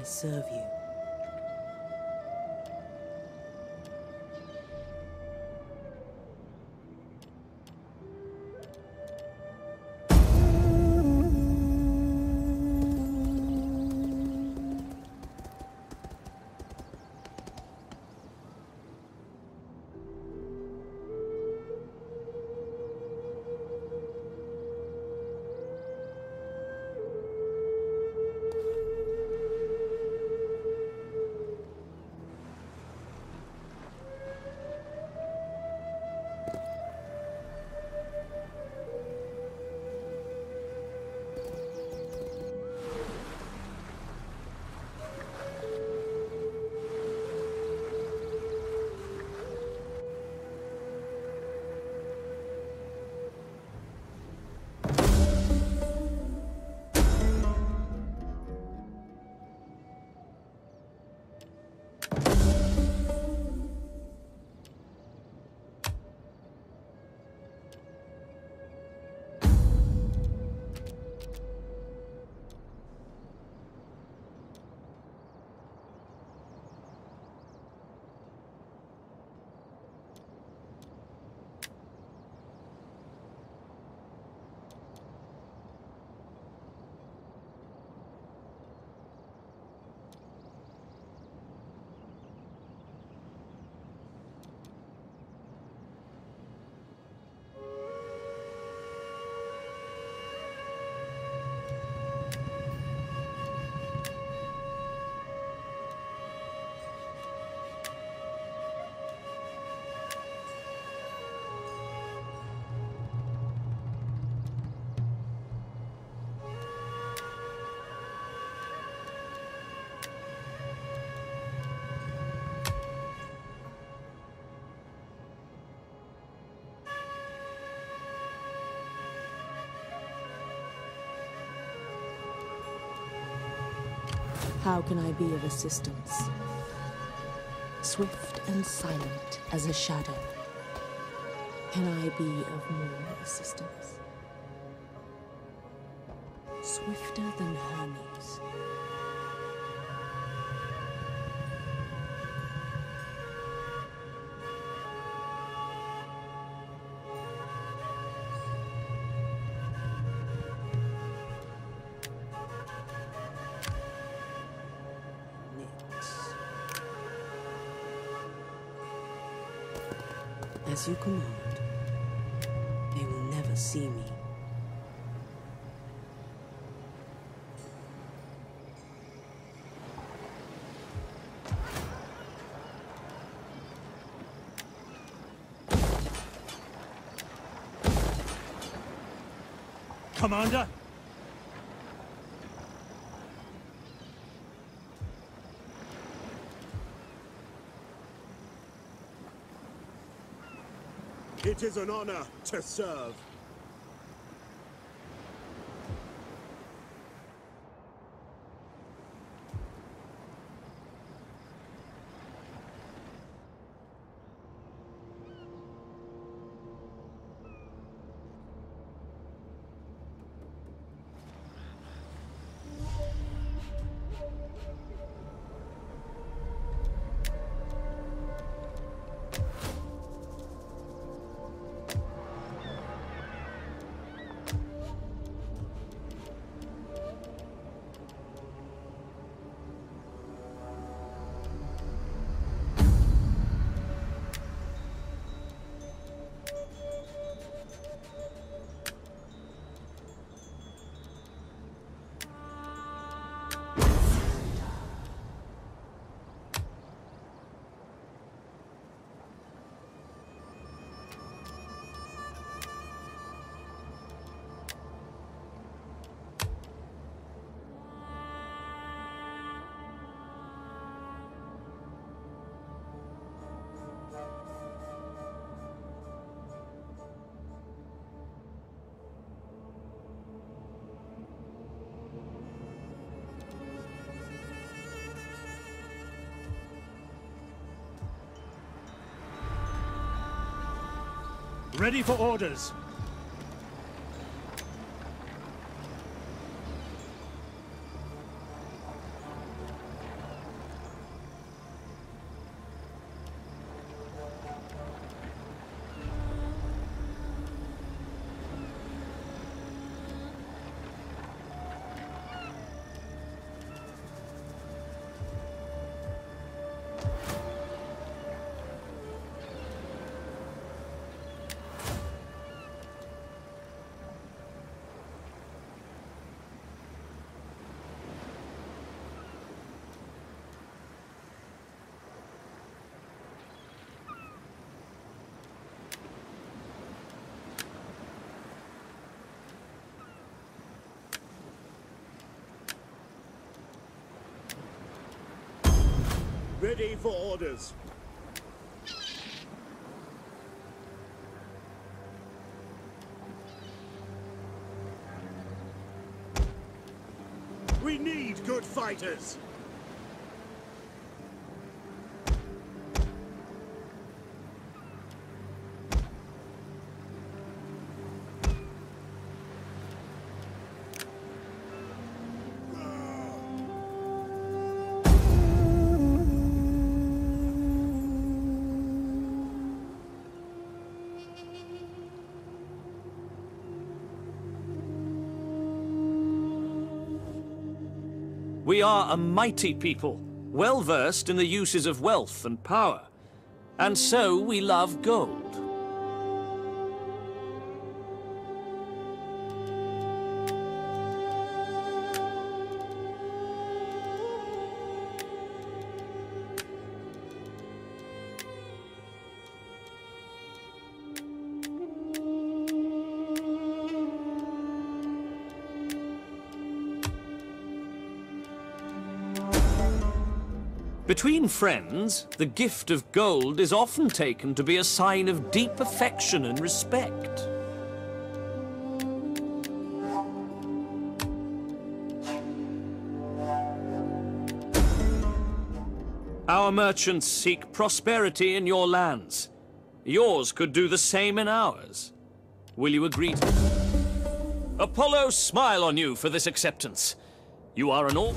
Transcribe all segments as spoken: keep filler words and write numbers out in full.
serve you? How can I be of assistance? Swift and silent as a shadow. Can I be of more assistance? Swifter than Hermes. As you command, they will never see me. Commander? It is an honor to serve. Ready for orders. Ready for orders. We need good fighters. We are a mighty people, well versed in the uses of wealth and power, and so we love gold. Between friends, the gift of gold is often taken to be a sign of deep affection and respect. Our merchants seek prosperity in your lands. Yours could do the same in ours. Will you agree to it? Apollo, smile on you for this acceptance. You are an all...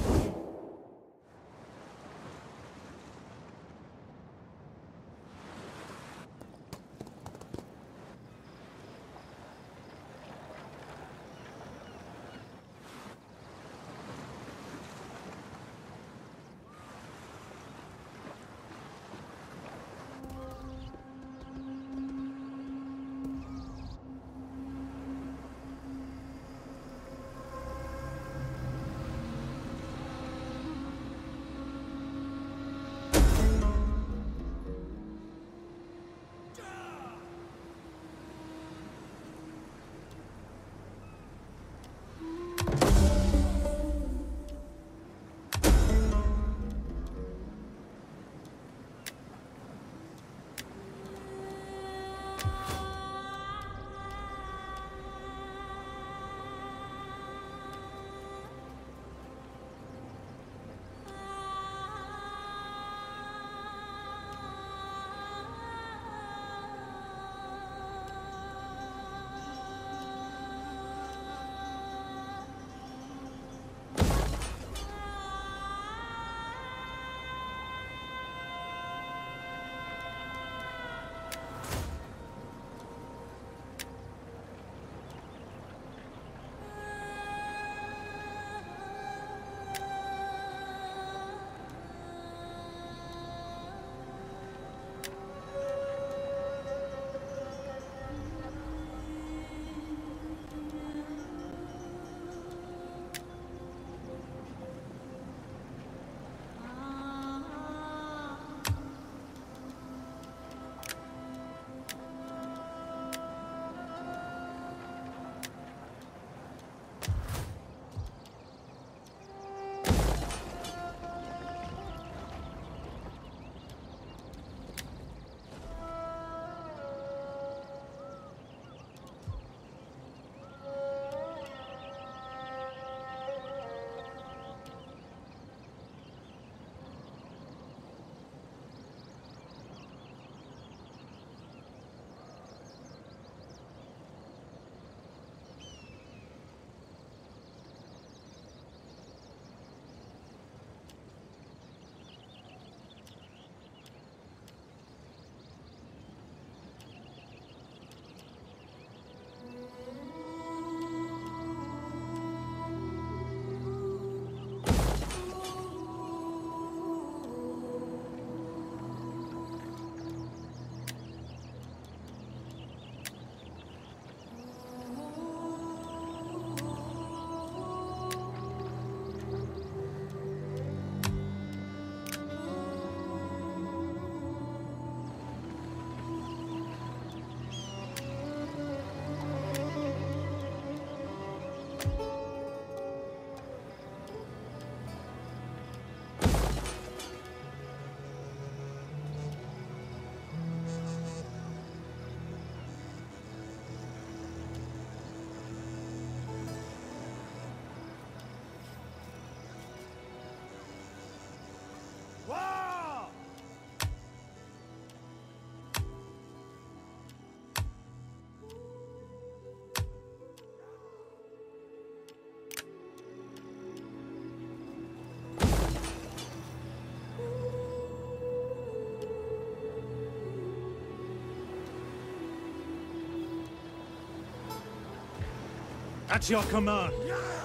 At your command.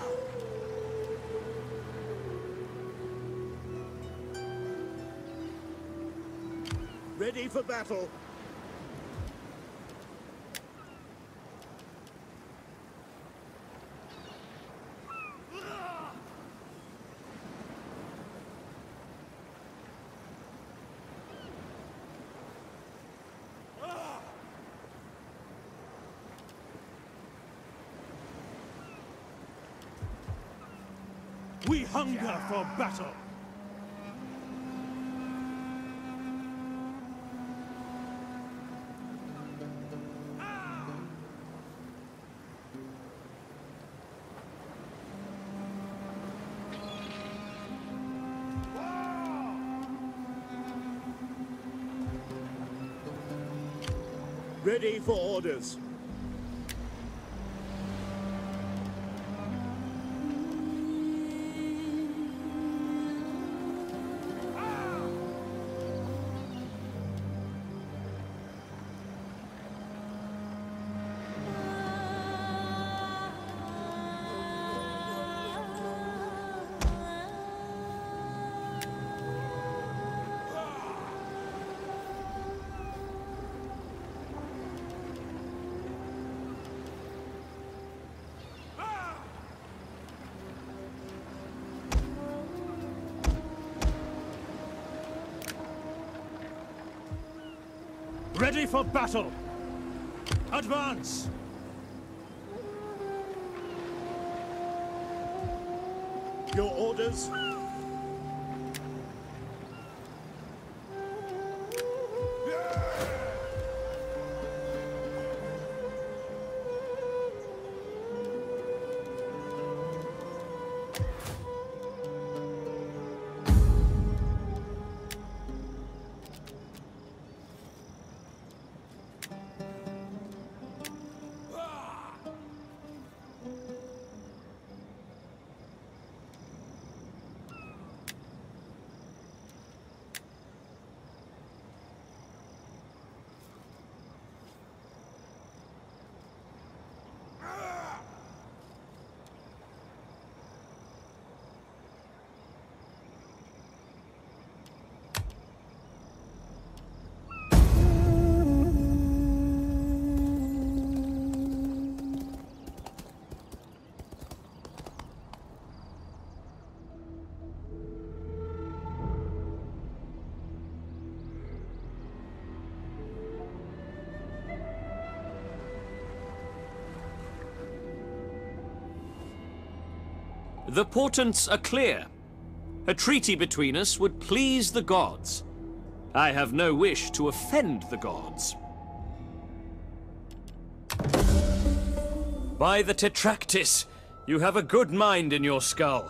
Ready for battle. We hunger for battle. Ready for orders. Ready for battle! Advance! Your orders. The portents are clear. A treaty between us would please the gods. I have no wish to offend the gods. By the Tetractys, you have a good mind in your skull.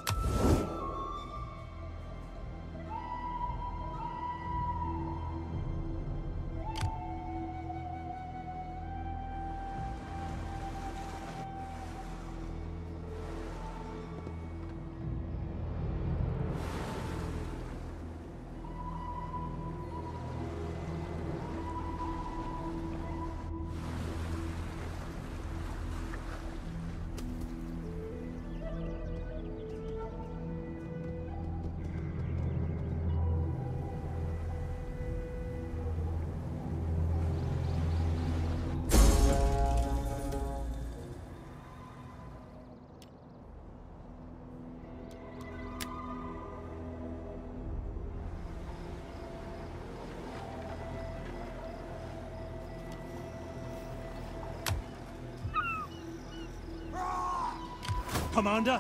Commander?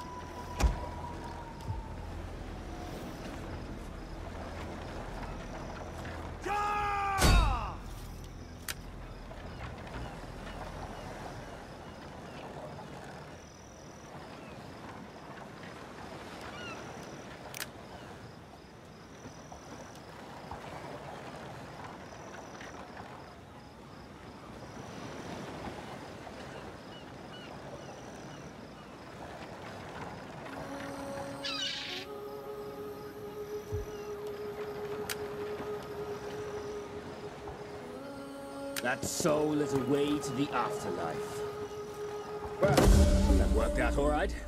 That soul is away to the afterlife. Well, Worked out all right?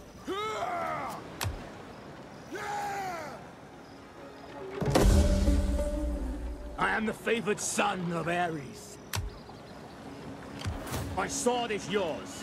I am the favored son of Ares. My sword is yours.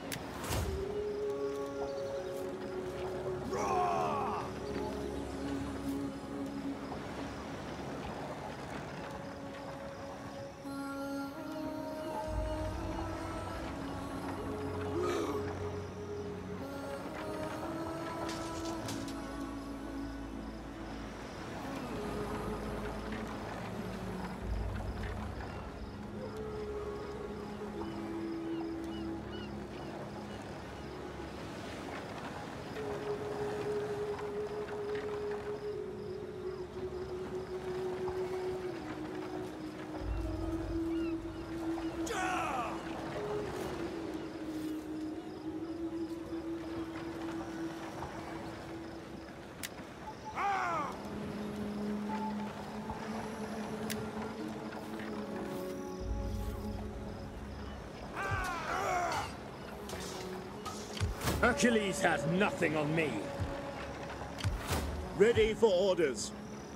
Hercules has nothing on me. Ready for orders.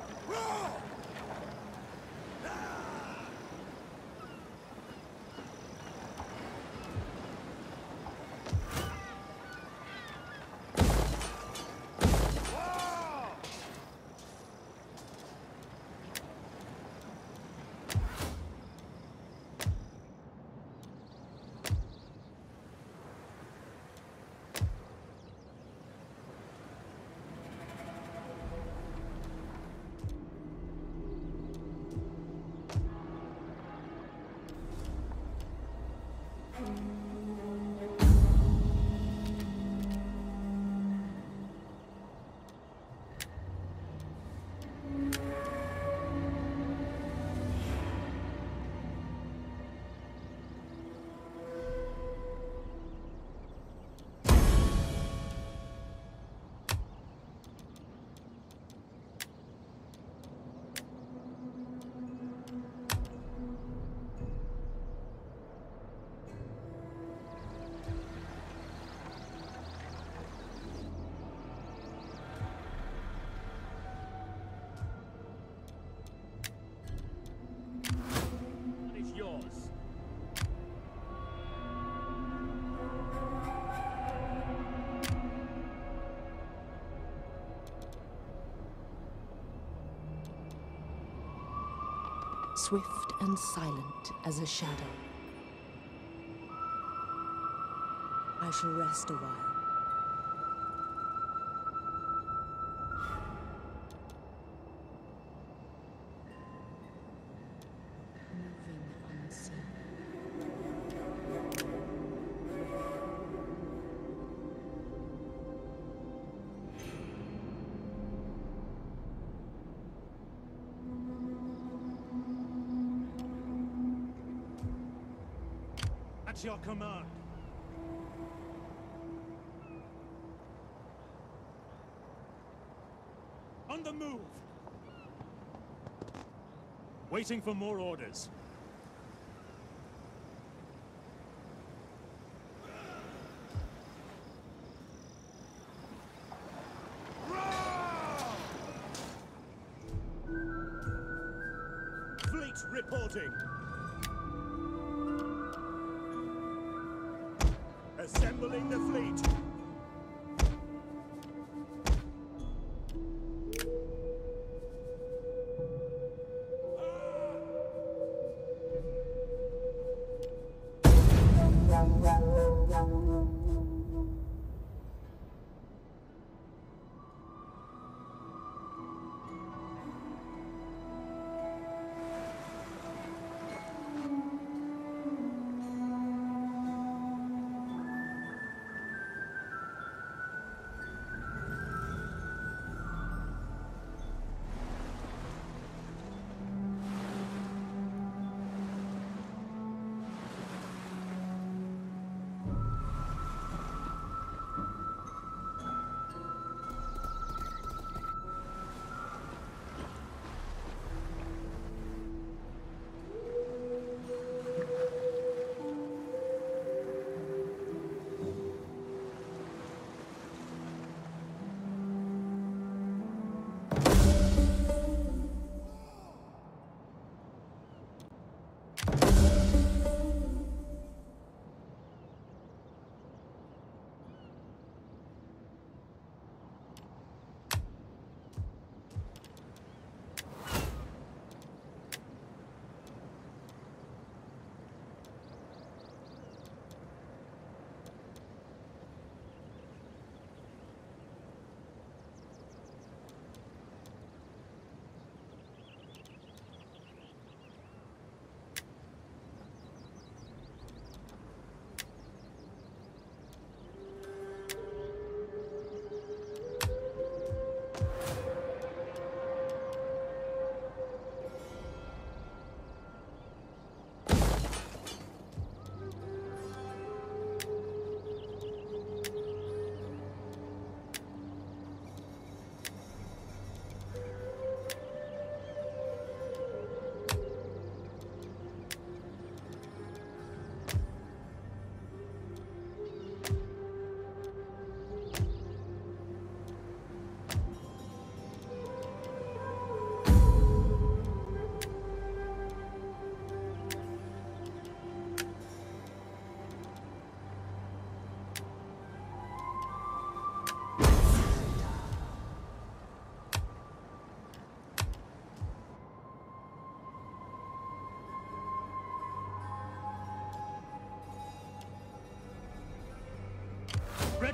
Swift and silent as a shadow. I shall rest a while. Moving unseen. At your command. On the move. Waiting for more orders. Fleet reporting. Assembling the fleet.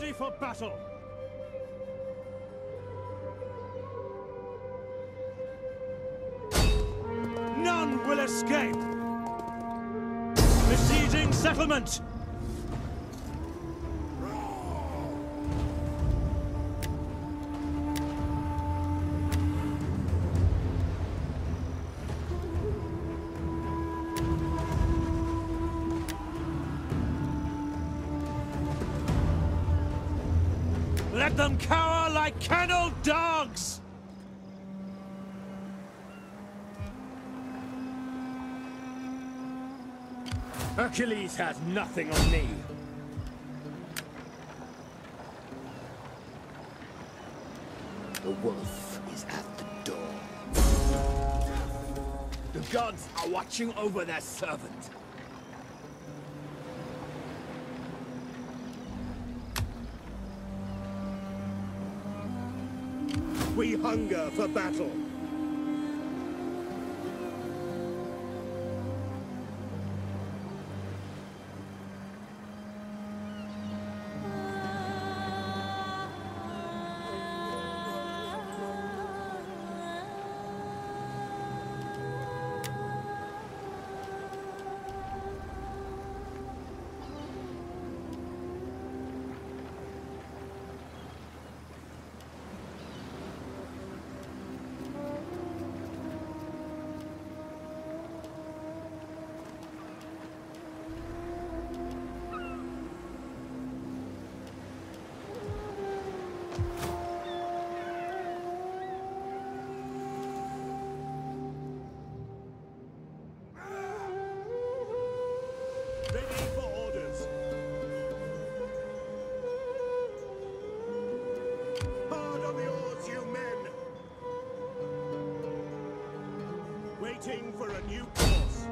Ready for battle! None will escape! Besieging settlement! Let them cower like kennelled dogs! Hercules has nothing on me. The wolf is at the door. The gods are watching over their servant. We hunger for battle. Ready for orders. Hard on the oars, you men. Waiting for a new course.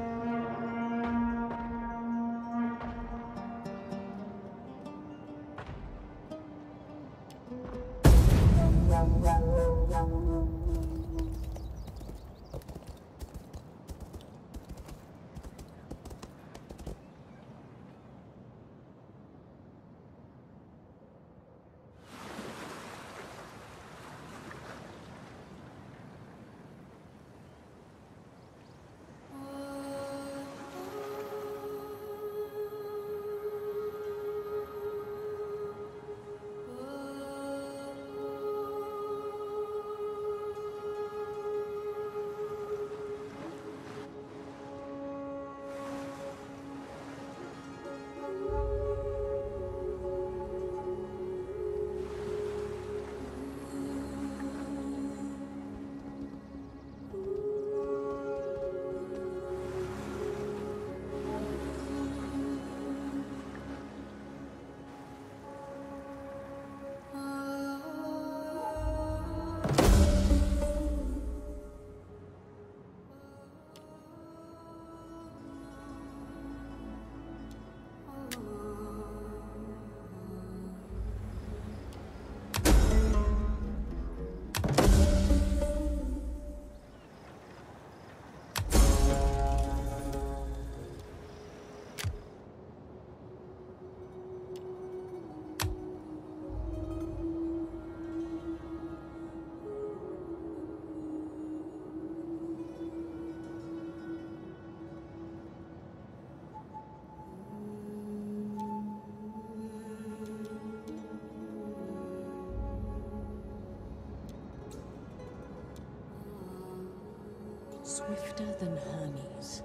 Swifter than Hermes.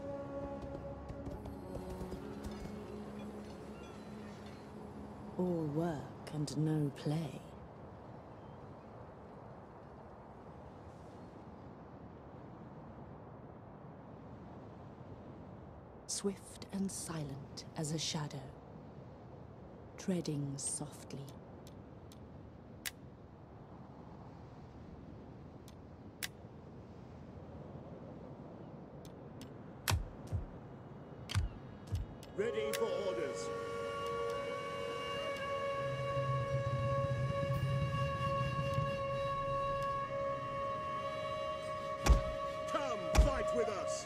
All work and no play. Swift and silent as a shadow, treading softly. Ready for orders. Come, fight with us.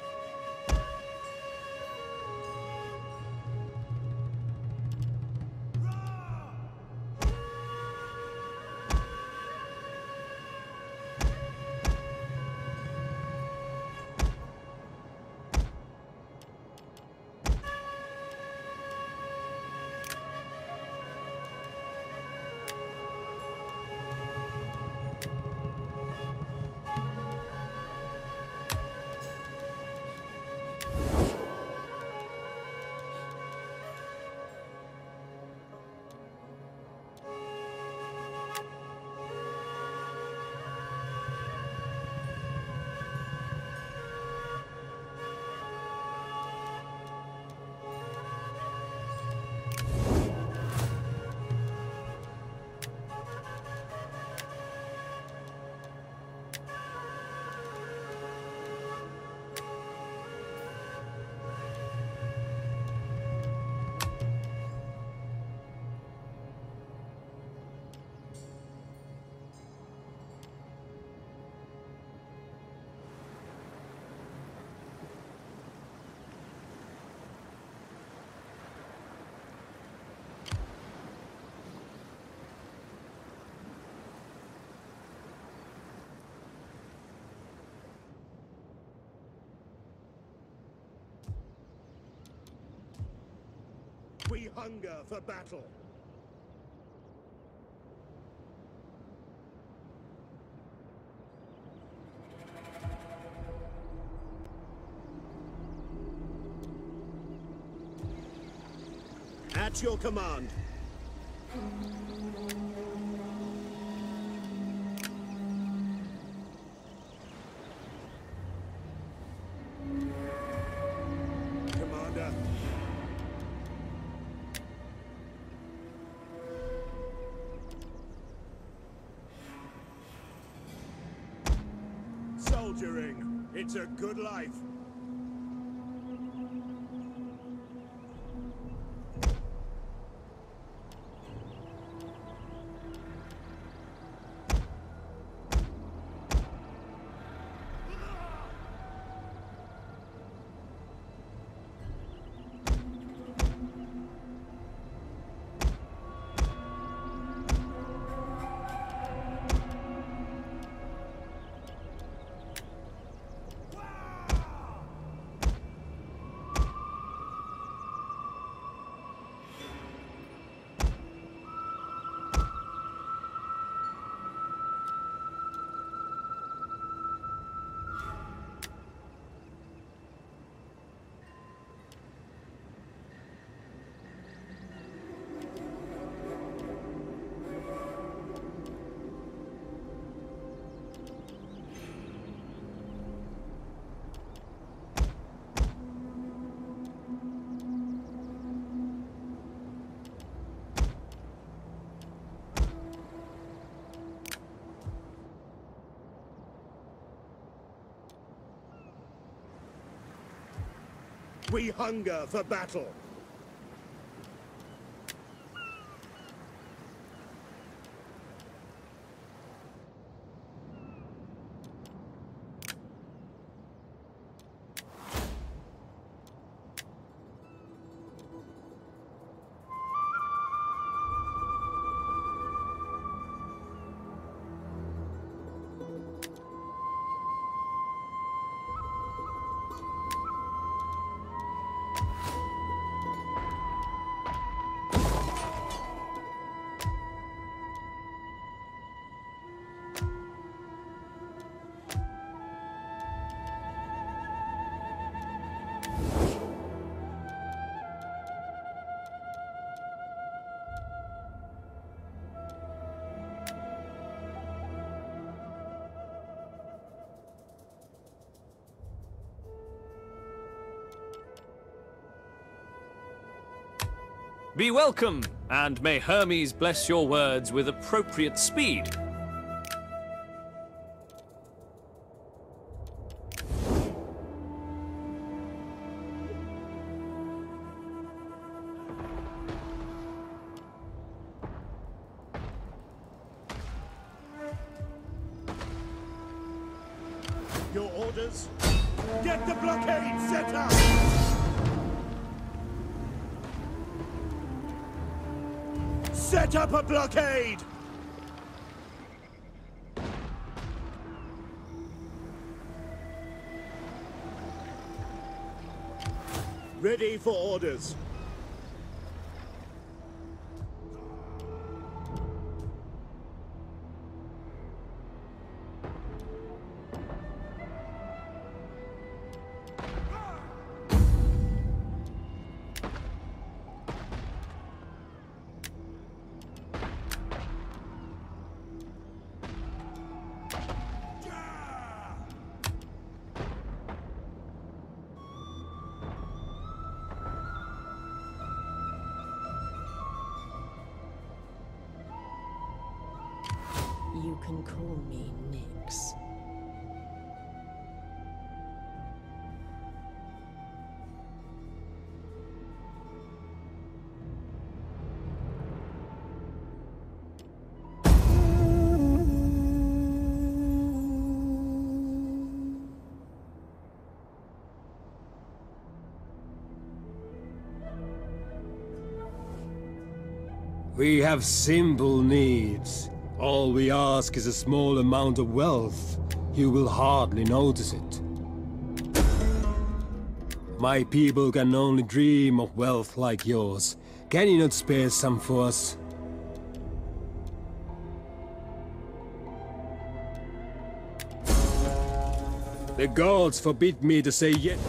We hunger for battle. At your command. Commander. Soldiering. It's a good life. We hunger for battle. Be welcome, and may Hermes bless your words with appropriate speed. Your orders? Get the blockade set up! Set up a blockade! Ready for orders. You can call me Nyx. We have simple needs. All we ask is a small amount of wealth. You will hardly notice it. My people can only dream of wealth like yours. Can you not spare some for us? The gods forbid me to say yet.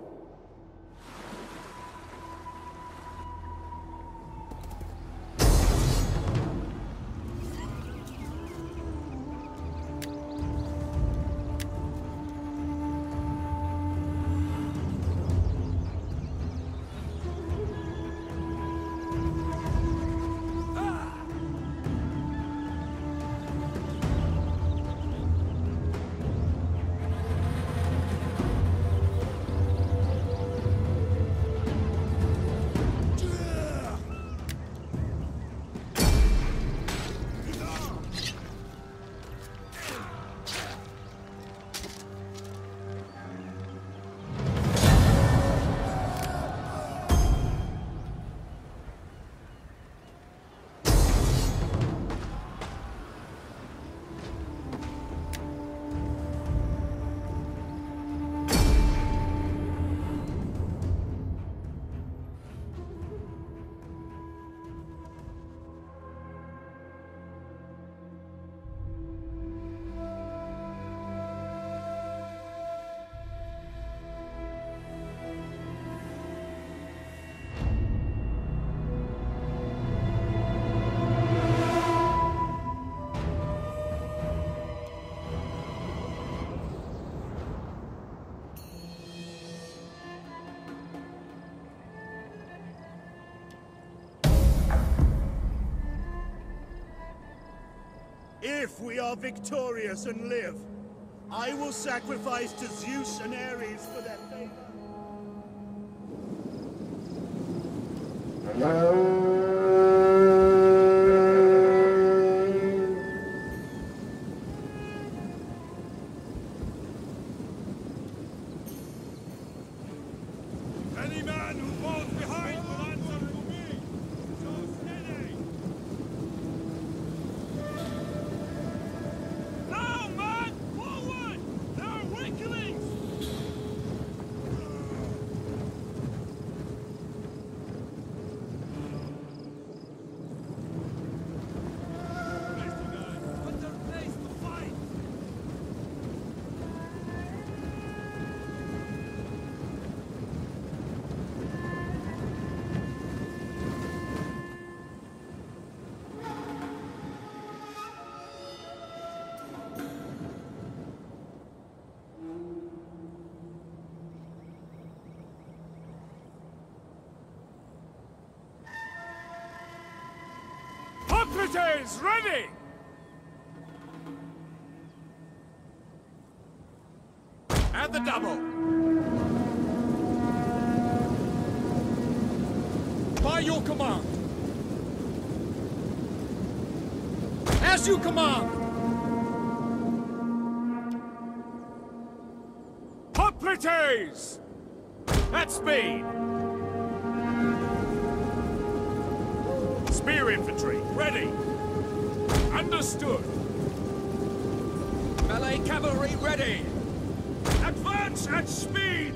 If we are victorious and live, I will sacrifice to Zeus and Ares for their favor. Any man who falls behind will answer to me! So steady! Now, man! Forward! There are weaklings! What's their place to fight? Hoplites, ready! At the double. By your command. As you command. Hoplites! At speed. Spear infantry, ready. Understood. Melee cavalry, ready. Advance at speed.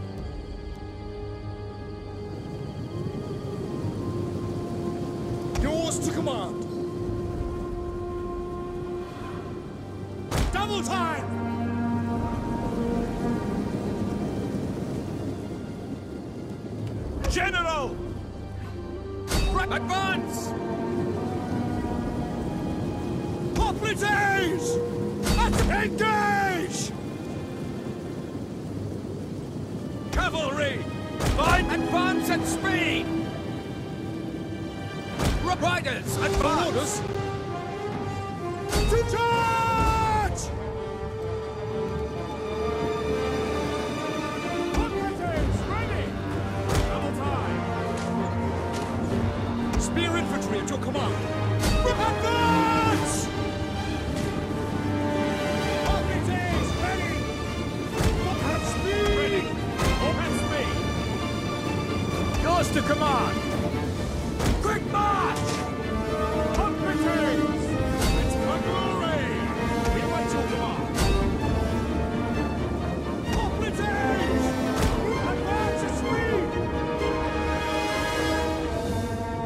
Yours to command. Double time. General. Advance! Hoplites! Engage! Cavalry! Line advance at speed! Riders, advance! To charge! Hoplites, ready! Double time! Spear infantry at your command! Advance! Hoplites, ready! At speed! Ready! At speed! Yours to command! Quick march! Hoplites! It's for glory! We await your command! Hoplites! Advance at speed!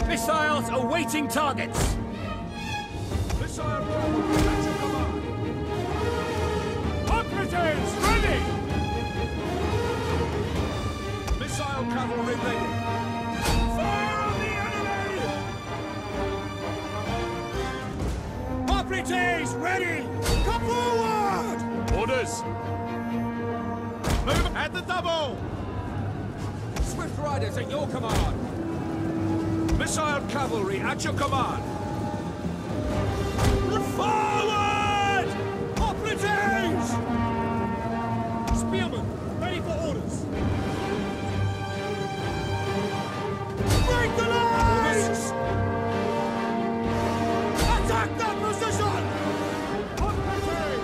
awaiting targets! Missile cavalry at your command! Operatives, ready! Missile cavalry ready! Fire on the enemy! Operatives, ready! Come forward! Orders! Move at the double! Swift Riders at your command! Missile cavalry at your command! Forward! Operatives! Spearmen, ready for orders. Break the lines! Attack that position! Operatives!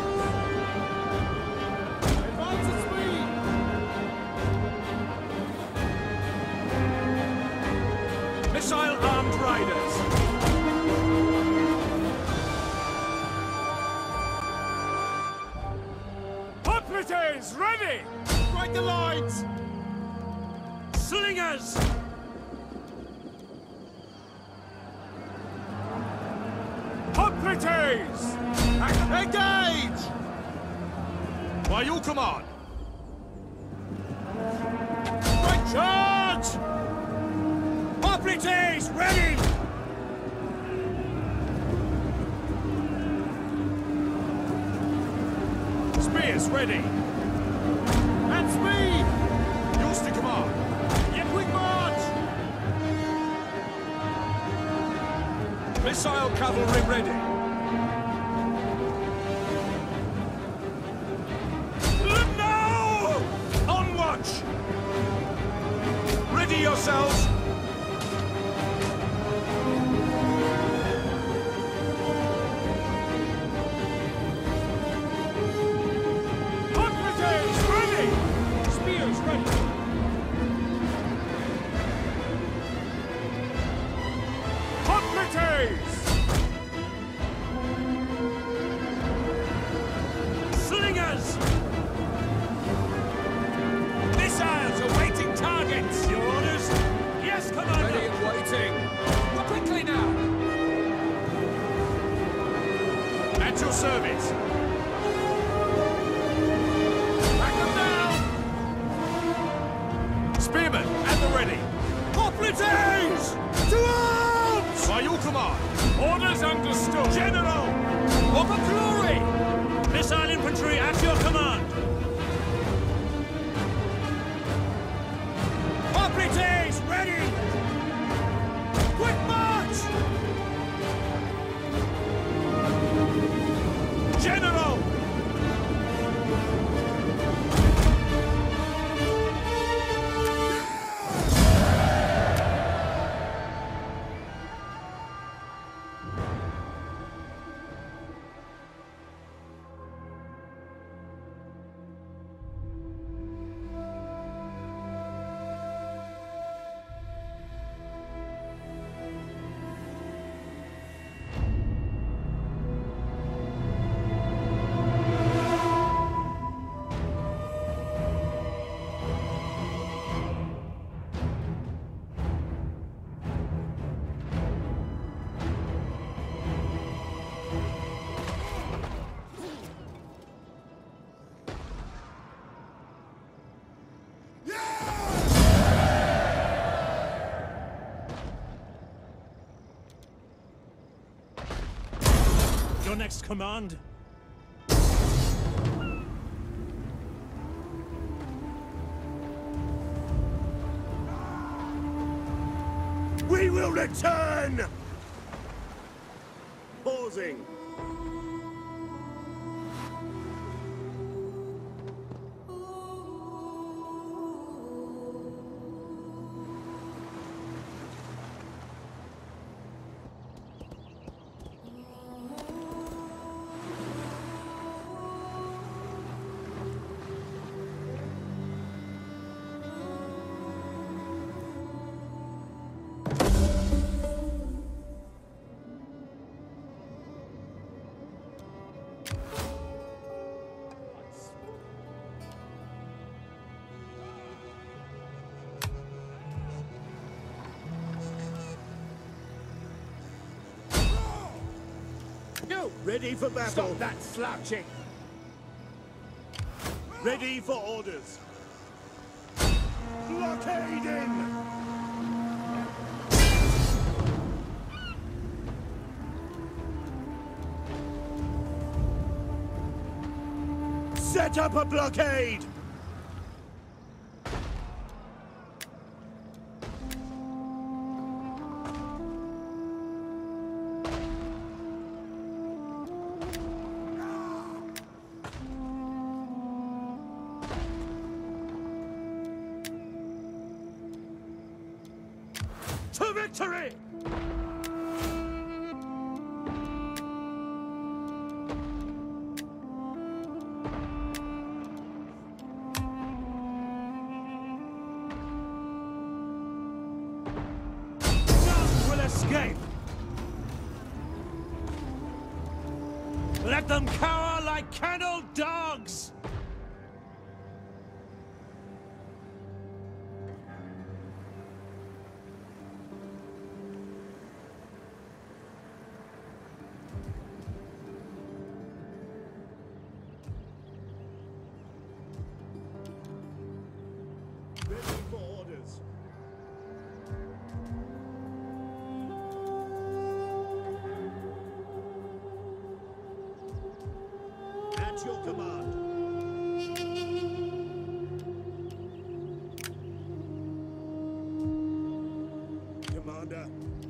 Advance at speed! Missile armed riders! Operatives, ready! Strike the lines! Slingers! Operatives! Engage! By your command! Right charge! Operatives, ready! Spears ready! At speed! Yours to command! Yet quick march! Missile cavalry ready! Now! On watch! Ready yourselves! Operatives ready! Spears ready! Operatives! Slingers! Missiles awaiting targets! Your orders? Yes, Commander! Ready and waiting! Well, quickly now! At your service! Back them down! Spearmen, at the ready! Operatives! To arms! By your command! Orders understood! General! Of a glory! Missile infantry at your command! Operatives, ready! Quick march! General! Your next command? We will return! Pausing. Go! Ready for battle. Stop that slouching! Ready for orders. Blockade in! Set up a blockade! To victory! None will escape! Let them cower like kennelled dogs! Ready for orders. At your command. Commander.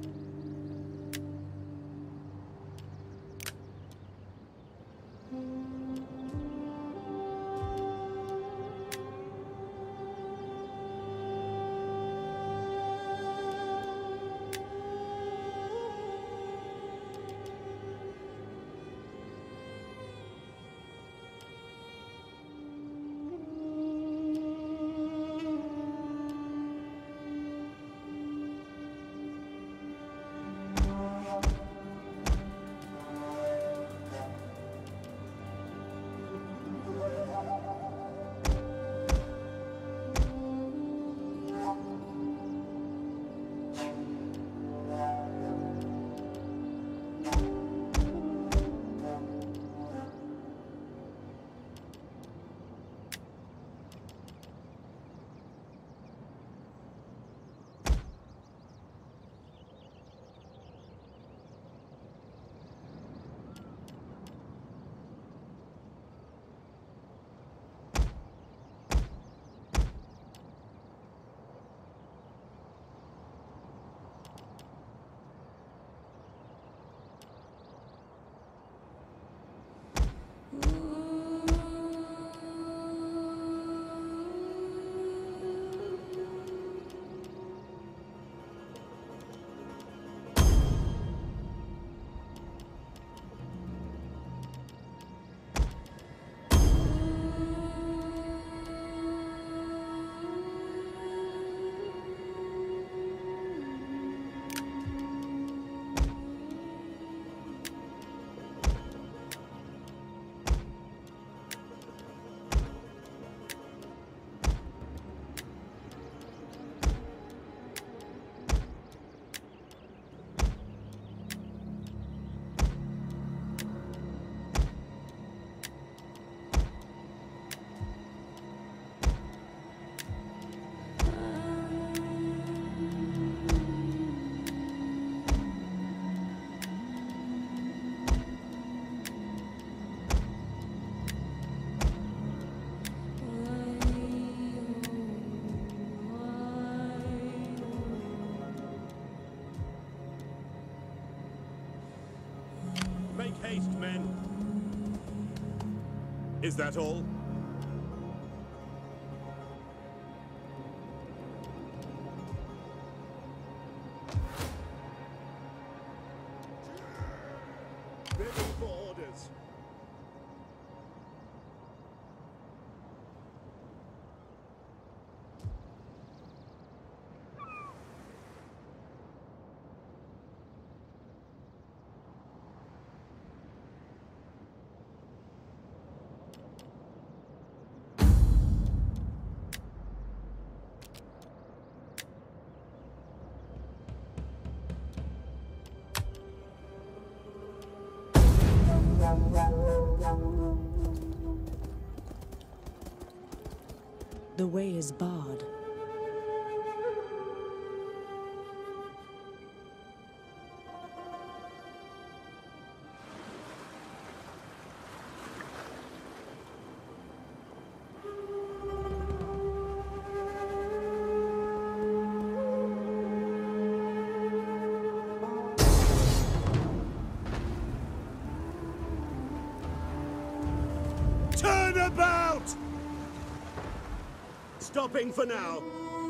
Make haste, men. Is that all? Ready for orders. The way is barred. Turn about! Stopping for now.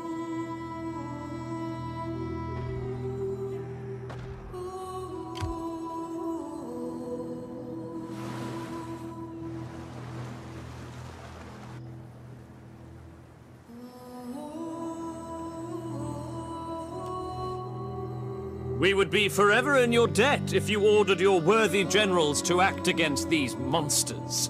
We would be forever in your debt if you ordered your worthy generals to act against these monsters.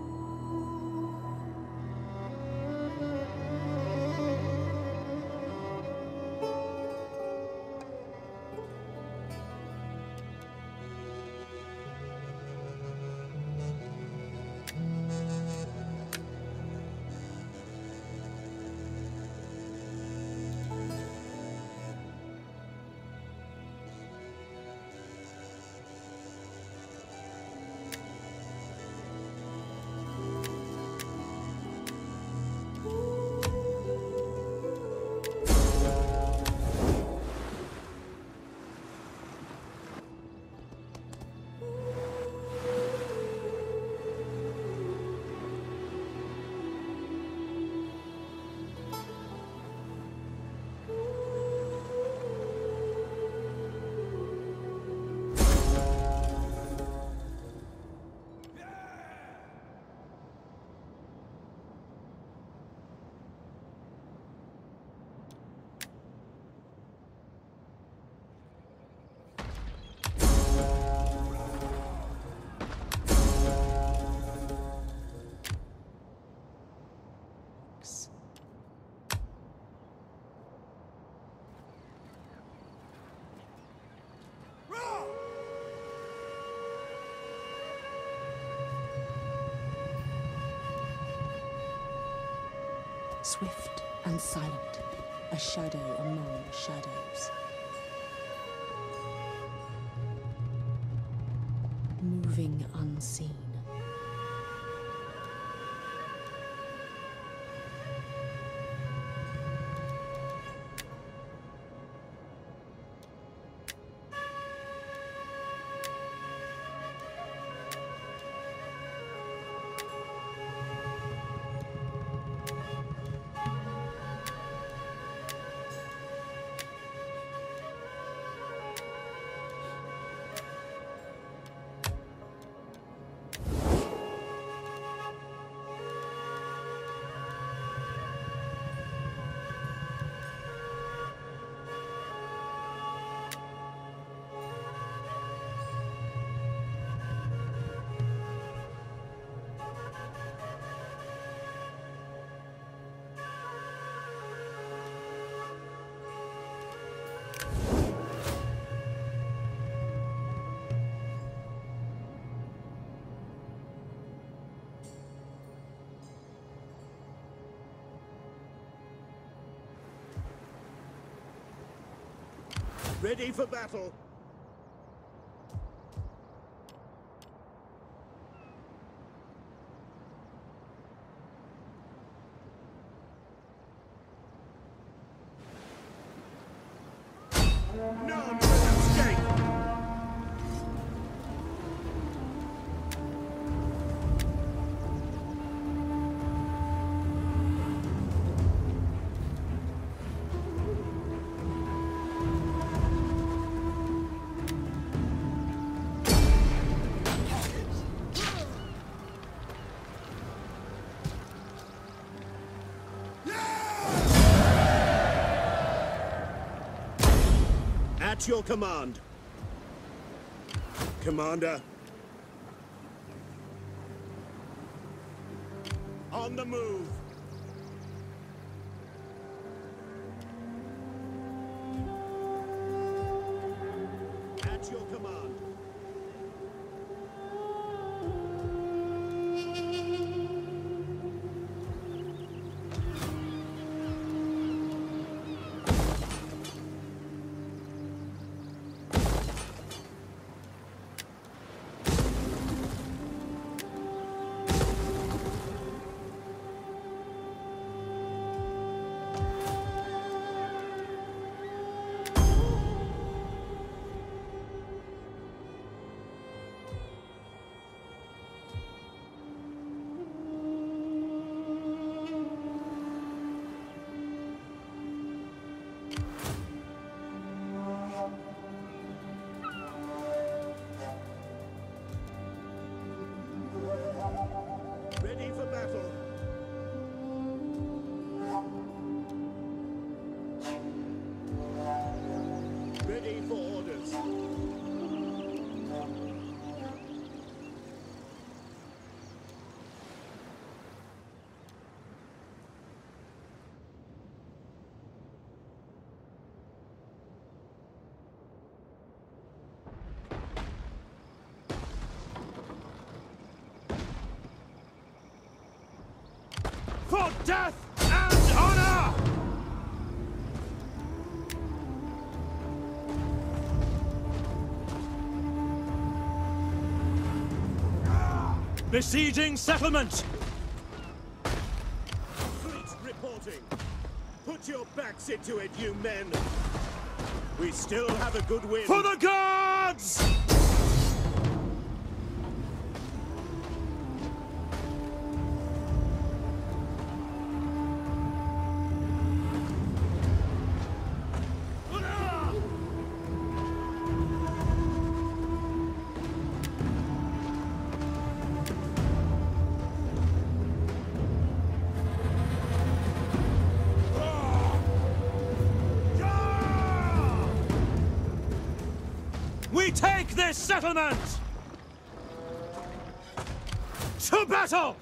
Swift and silent, a shadow among shadows. Moving unseen. Ready for battle. None will escape. At your command. Commander. On the move. At your command. For death and honor! Besieging settlement! Fleet reporting. Put your backs into it, you men. We still have a good wind. For the gods! We take this settlement! To battle!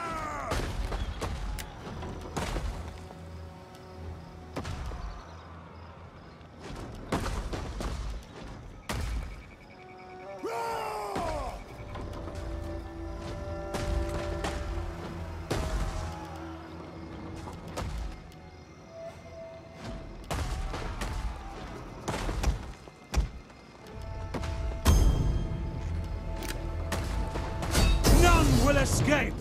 Will escape!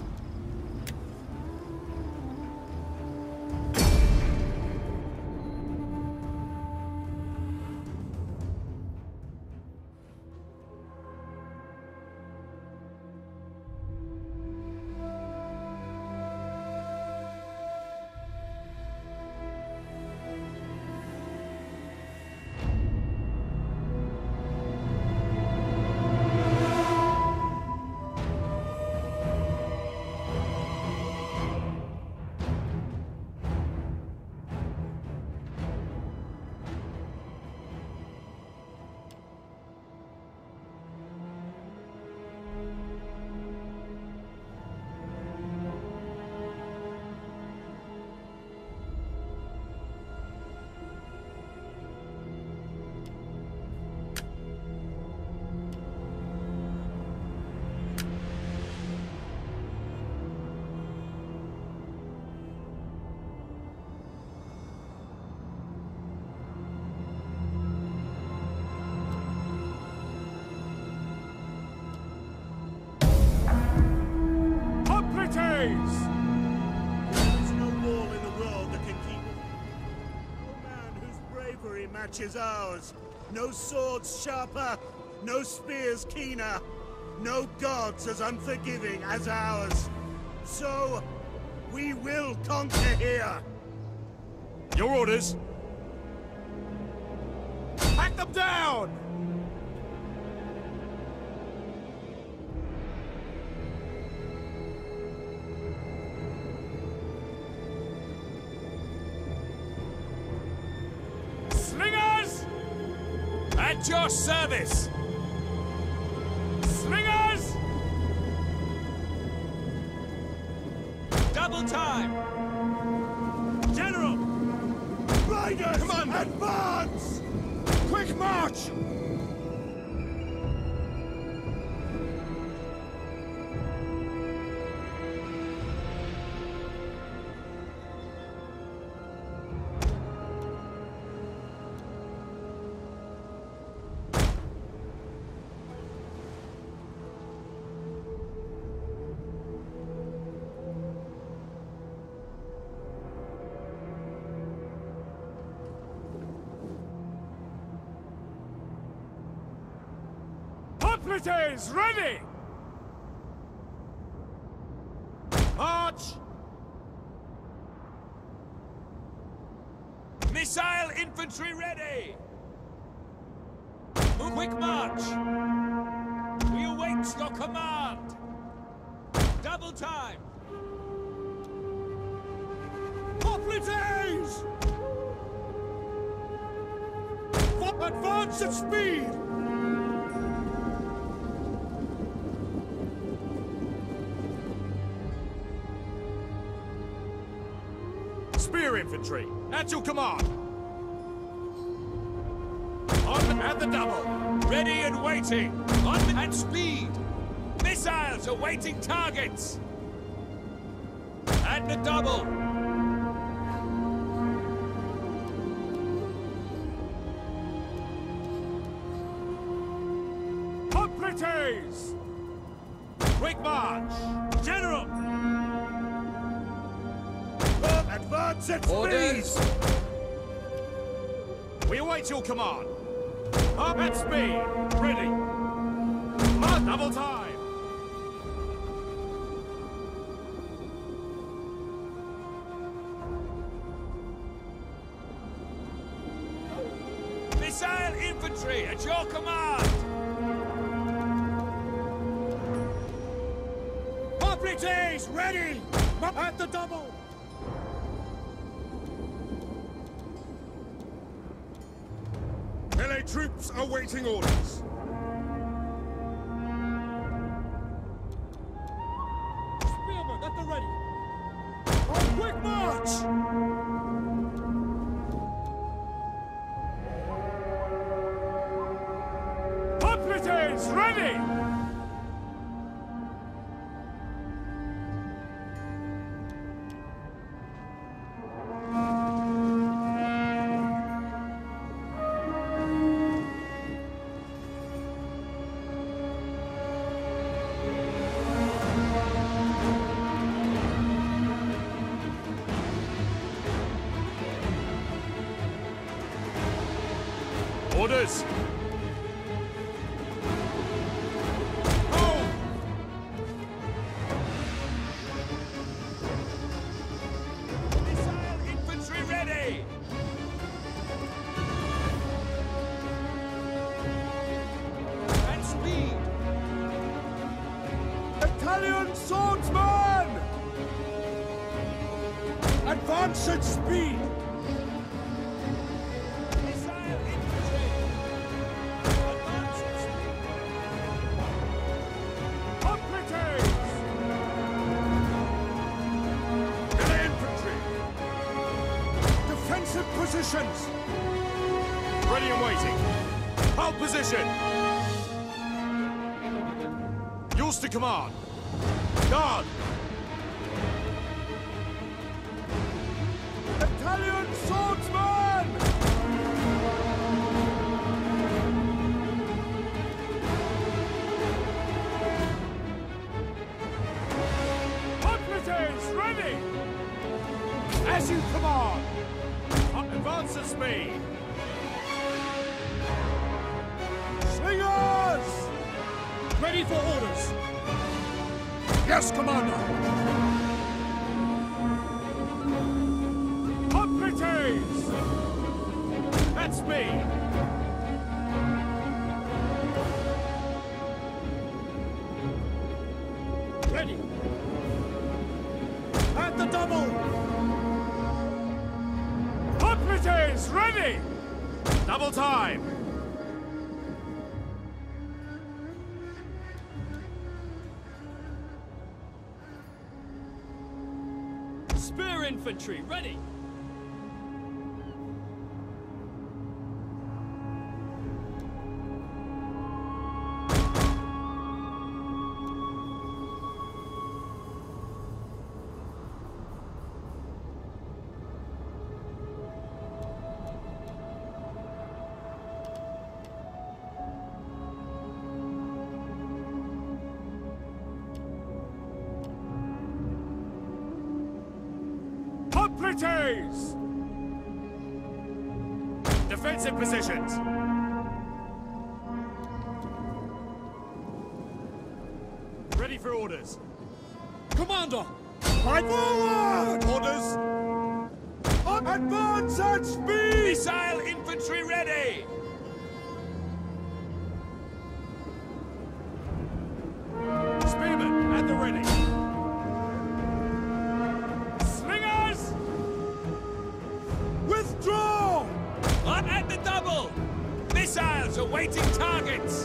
Matches ours. No swords sharper, no spears keener, no gods as unforgiving as ours. So, we will conquer here. Your orders. Hack them down! At your service! Slingers! Double time! General! Riders! Commander! Advance! Quick march! Hoplites, ready! March! Missile infantry ready! Quick march! We await your command! Double time! Hoplites! Advance at speed! Spear infantry, at your command! On at the double! Ready and waiting! On at speed! Missiles awaiting targets! At the double! Hoplites! Quick march! General! Advance at speed! Orders! We await your command. Up at speed. Ready. March double time. Missile infantry at your command. Hoplites ready. At the double. Melee troops awaiting orders. Spearmen at the ready. On quick march! Hoplites ready! Orders! Hold! Missile infantry ready! At speed! Italian swordsman! Advance at speed! Positions! Ready and waiting. Hold position! Yours to command. Guard! Italian swordsman! Hoplites ready! As you command! Advance at speed! Slingers! Ready for orders! Yes, Commander! Hoplites! At speed! Ready! At the double! Hoplites ready! Double time! Spear infantry ready! Hoplites! Defensive positions! Ready for orders! Commander! Fight forward! Orders! Advance at speed! Missile infantry ready! Spearmen at the ready! Slingers! Withdraw! On at the double! Missiles awaiting targets!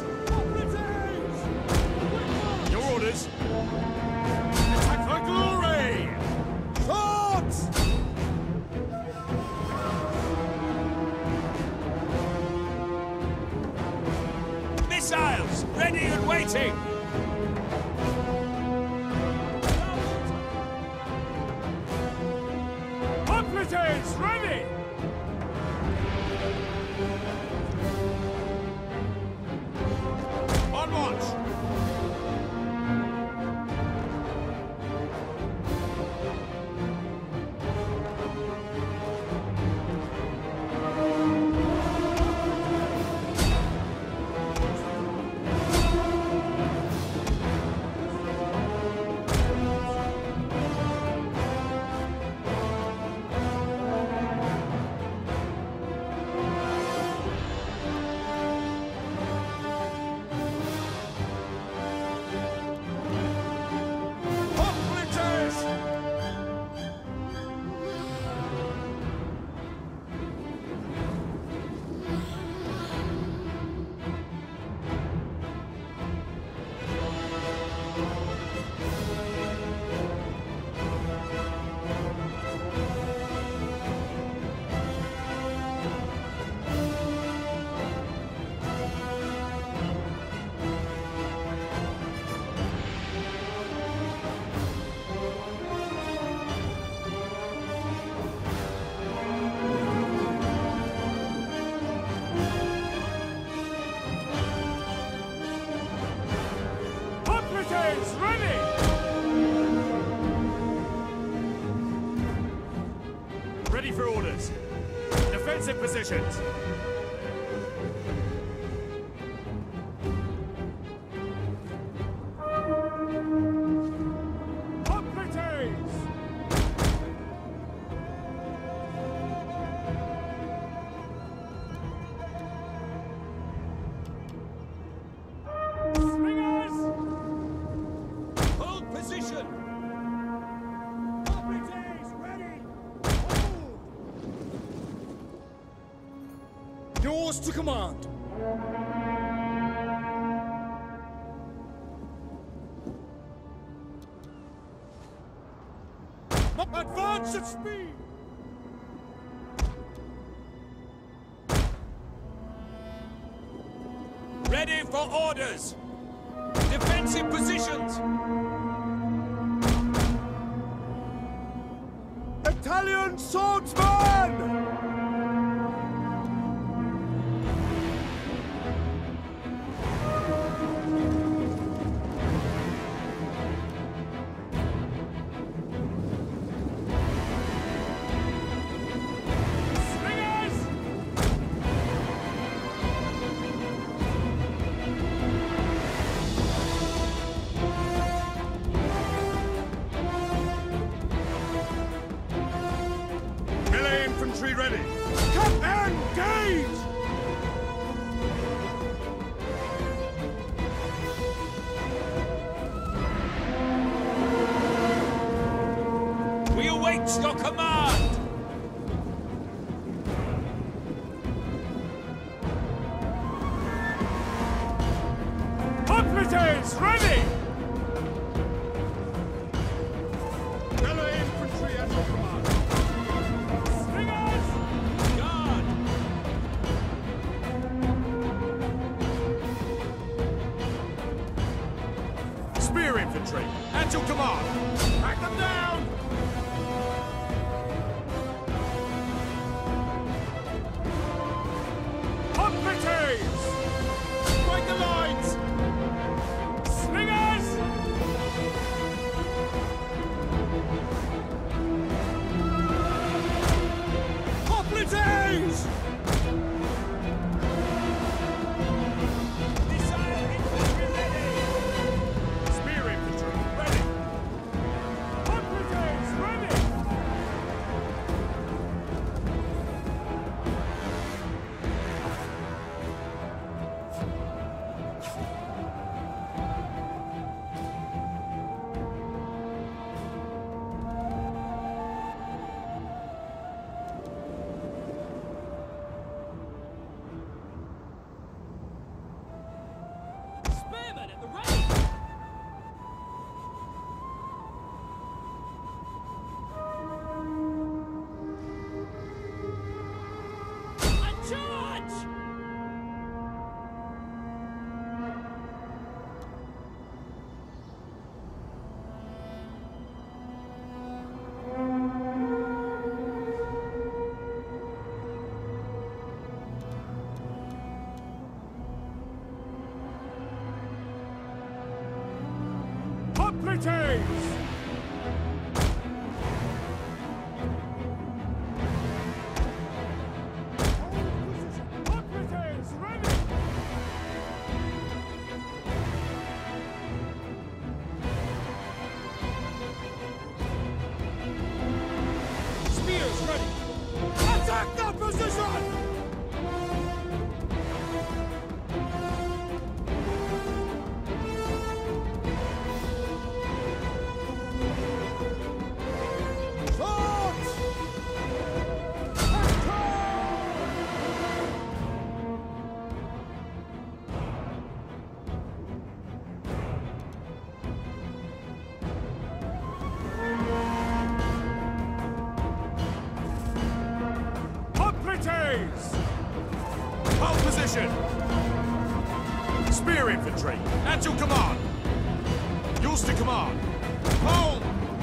Your orders! Attack for glory! Swords! Missiles ready and waiting! Hoplites, ready! On watch! Ready for orders. Defensive positions. Hoplites! Slingers! Hold position! Hoplites, ready! Yours to command! Advance at speed! Ready for orders! Defensive positions! Italian swordsman! Infantry ready! Come engage! We await your command! Hoplites, ready! Fellow infantry at your command! Spear infantry, at your command! Hack them down! Hoplites! Break the lines! Slingers! Hoplites! Spear infantry, ready! Hoplites! position! Spear infantry, at your command! Yours to command! Hold!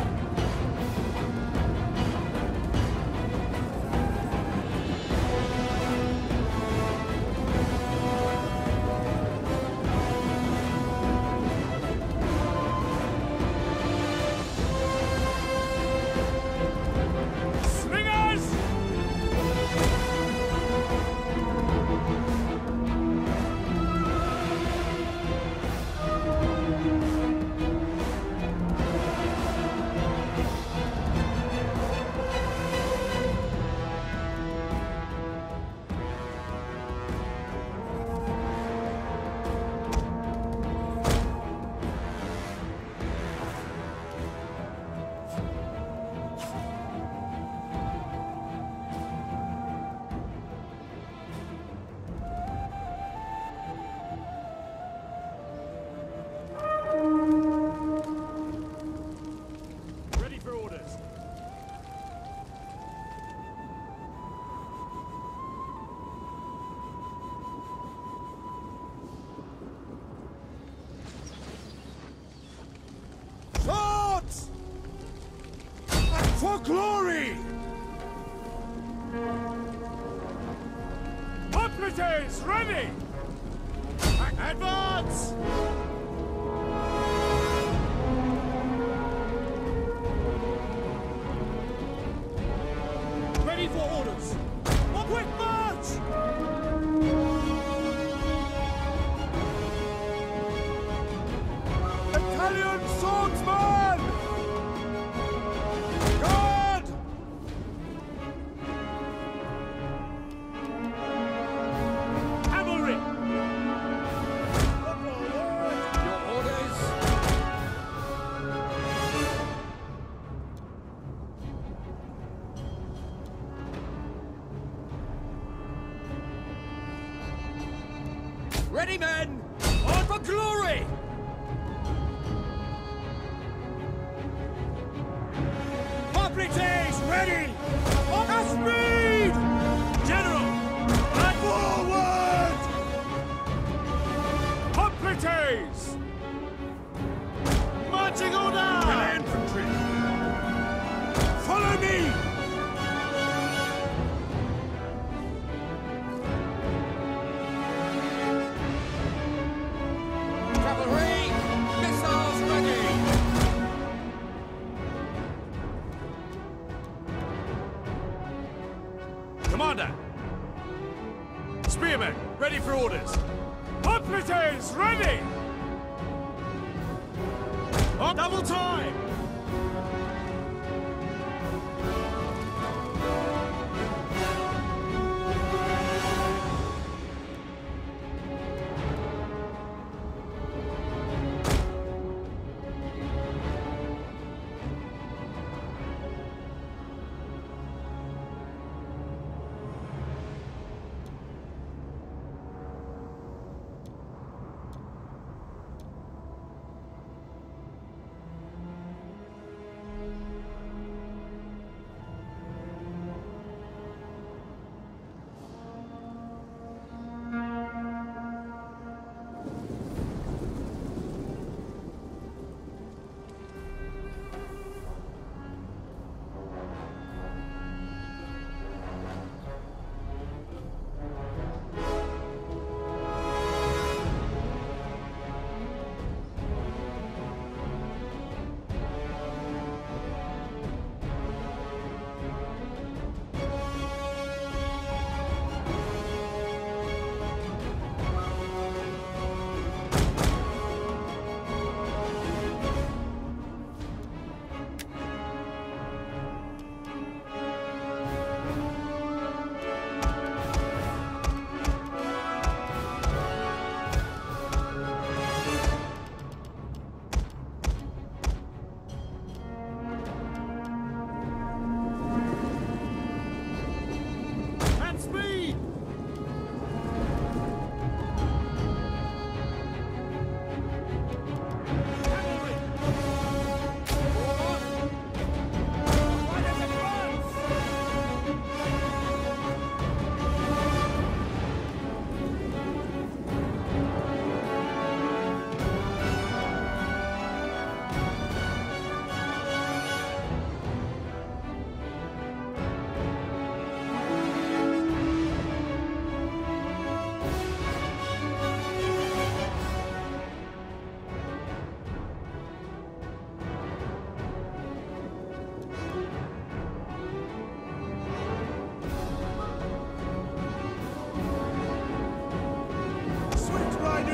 For glory! Hoplites, ready! Advance! Ready for orders! A quick march! Italian swordsman! Ready, men! On for glory! Hoplites, ready! On the speed! General! And forward! Hoplites! Marching order! Infantry! Follow me! Commander! Spearmen, ready for orders! Hoplites, ready! On double time!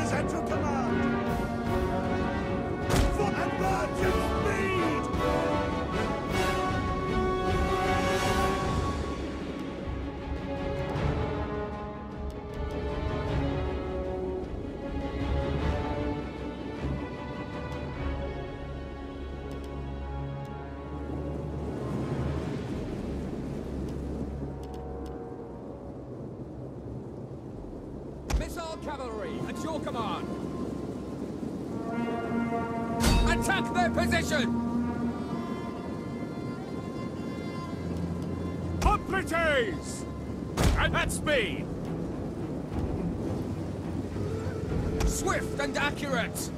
Central command! For emergent speed! Missile cavalry, at your command! Attack their position! Hoplites! And at speed! Swift and accurate!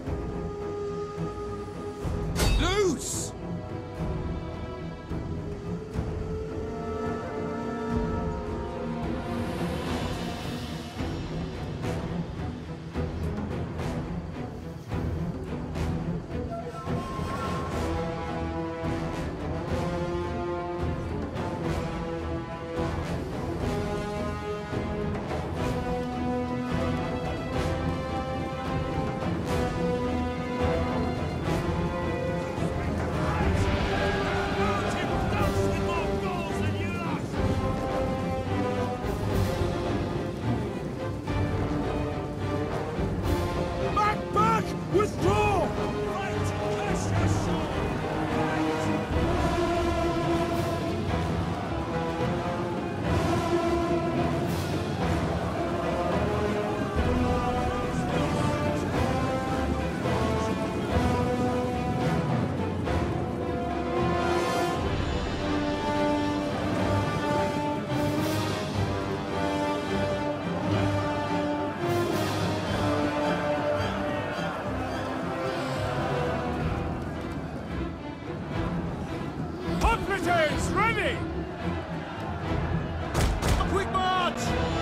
Loose! Back, back! Withdraw! Fight! Curse your soul! Hoplites, ready! A quick march!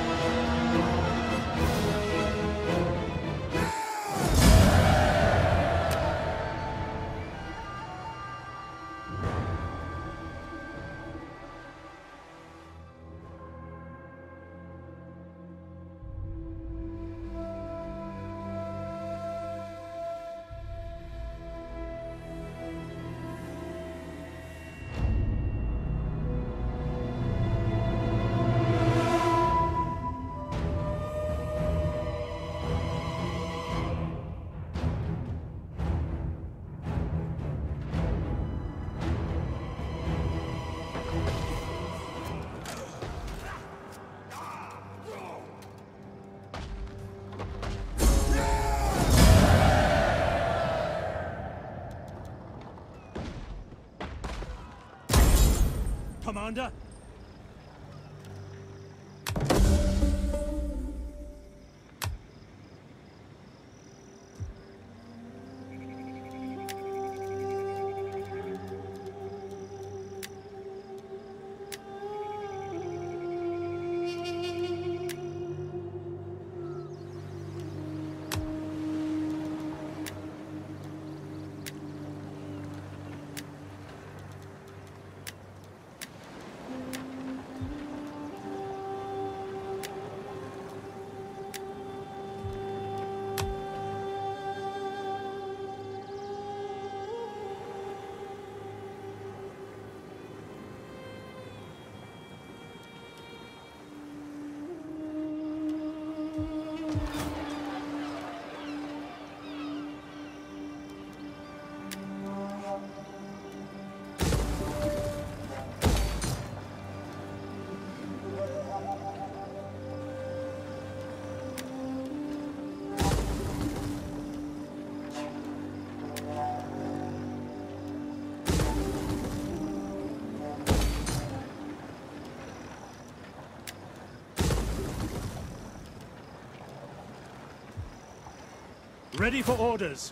Commander? Ready for orders.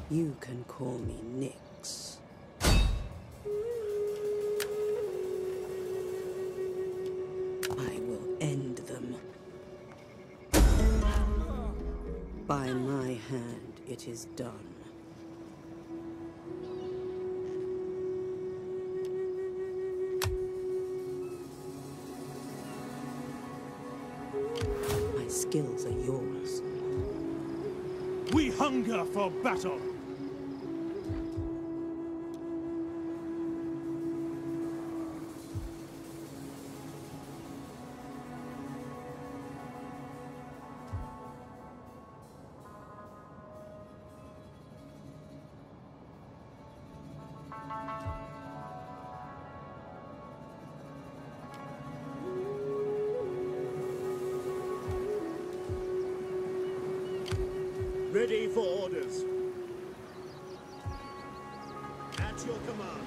You can call me Nyx. I will end them. By my hand, it is done. My skills are yours. We hunger for battle! Ready for orders. At your command.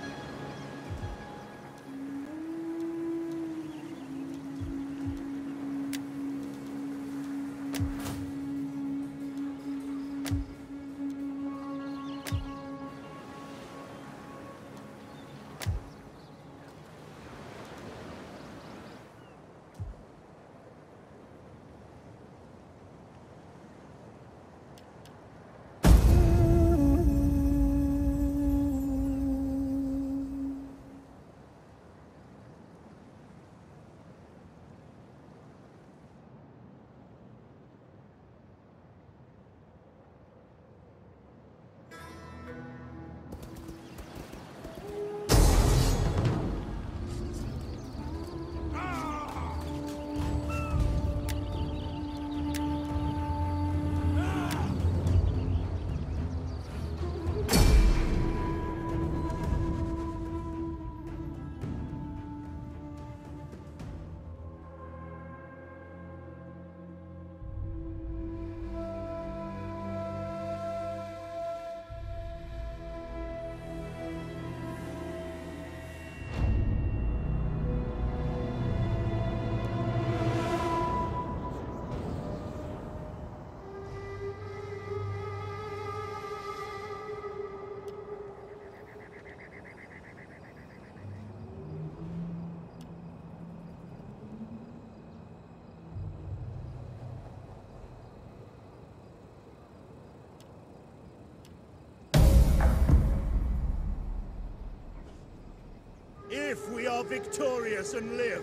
If we are victorious and live,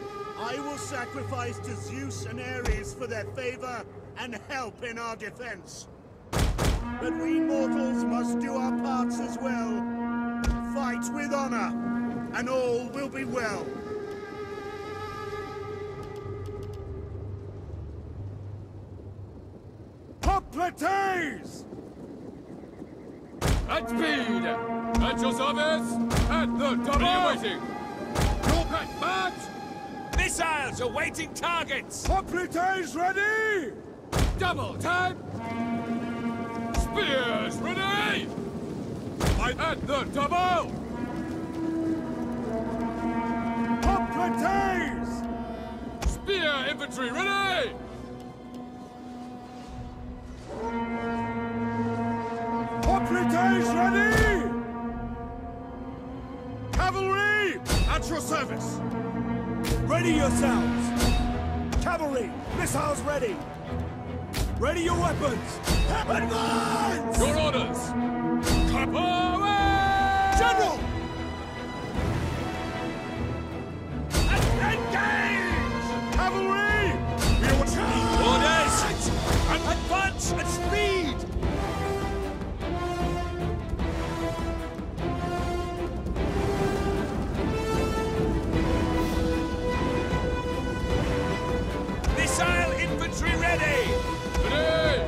I will sacrifice to Zeus and Ares for their favor and help in our defense. But we mortals must do our parts as well. Fight with honor, and all will be well. Hoplites! At speed! At your service! At the double! Are you waiting? Look at march! Missiles awaiting targets! Hoplites ready! Double time! Spears ready! At the double! Hoplites! Spear infantry ready! Hoplites ready! Cavalry! At your service! Ready yourselves! Cavalry! Missiles ready! Ready your weapons! Advance! Your orders! Cavalry! General! Engage! Cavalry! We are charged! Orders! Advance at speed! Missile infantry ready! Ready!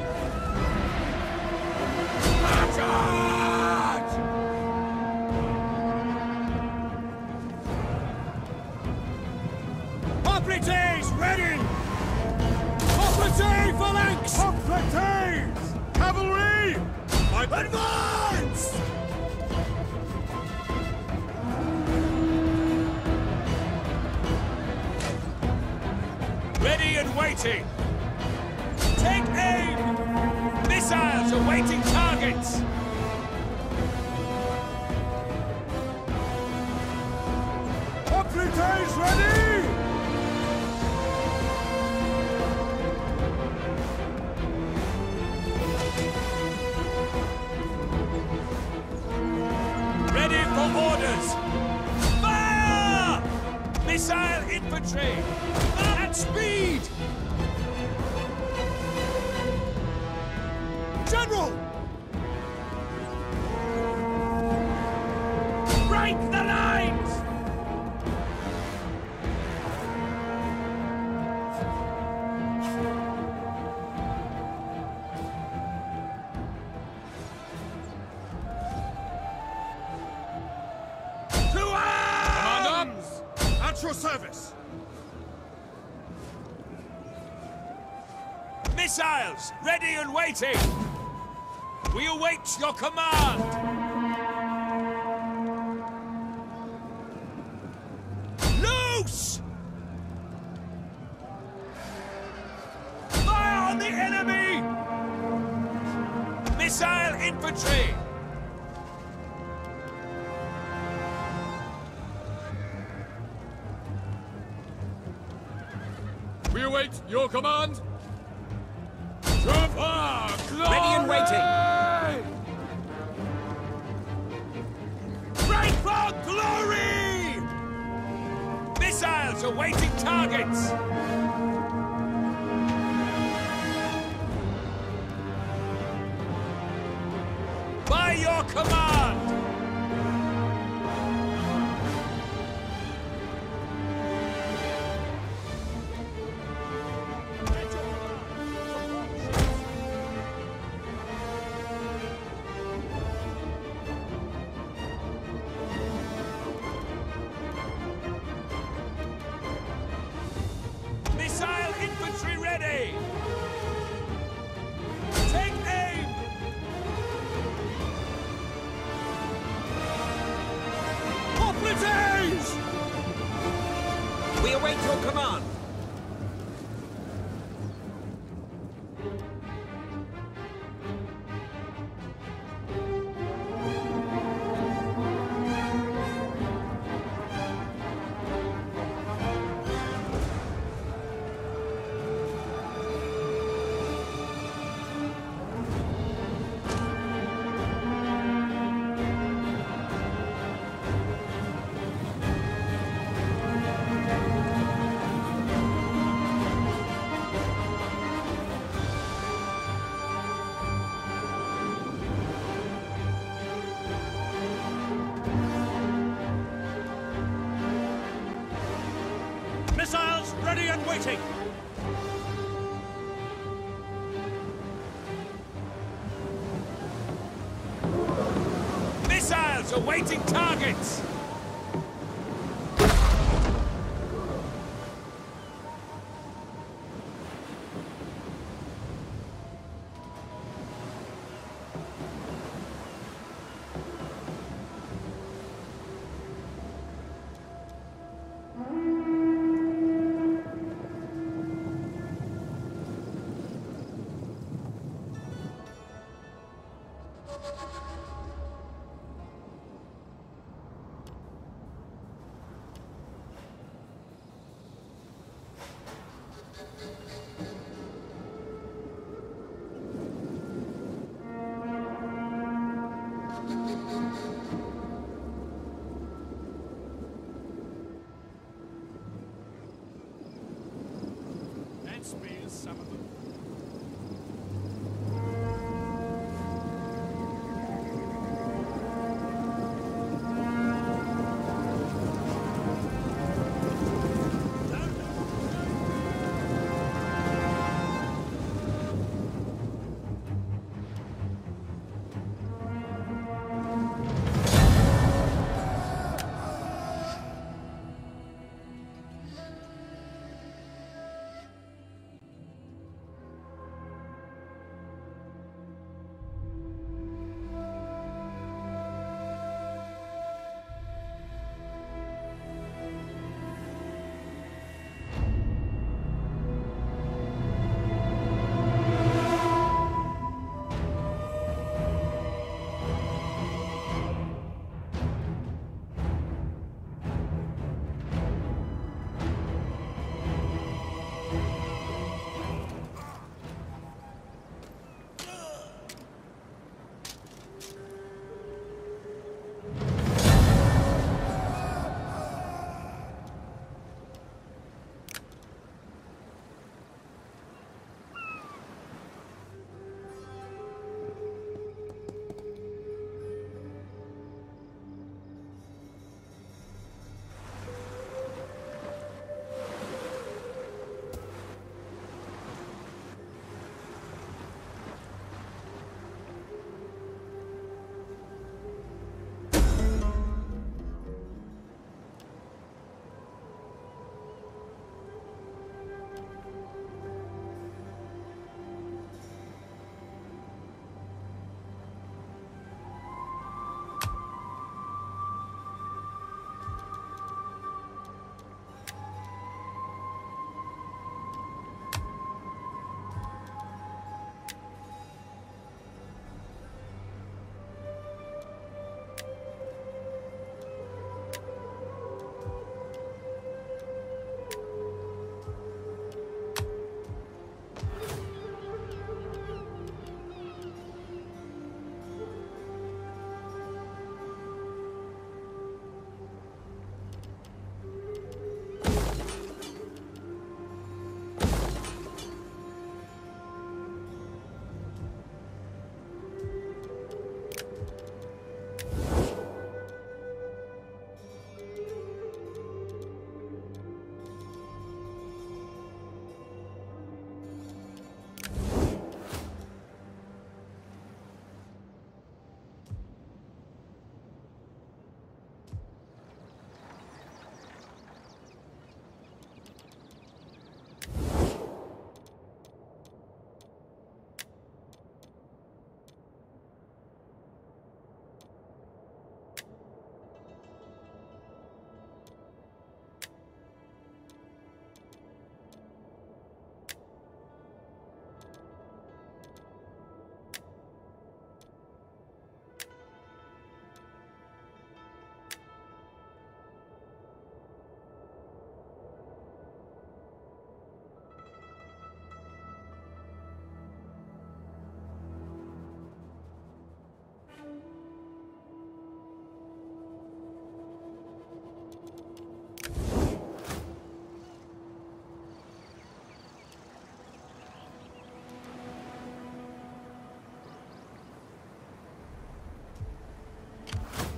Charge! Hoplites ready! Hoplite phalanx! Hoplites! Cavalry! Advance! Ready and waiting! Take aim! Missiles awaiting target! targets! Hoplites ready! Ready for orders! Fire! Missile infantry! At speed! General! Break the lines! To arms! Commander! At your service! Missiles, ready and waiting! We await your command! Loose! Fire on the enemy! Missile infantry! We await your command! Ready and waiting! Break for glory! Missiles awaiting targets! By your command! Missile infantry ready! Take aim! Hoplites! We await your command! Missiles ready and waiting! Missiles awaiting targets! And spears some of them.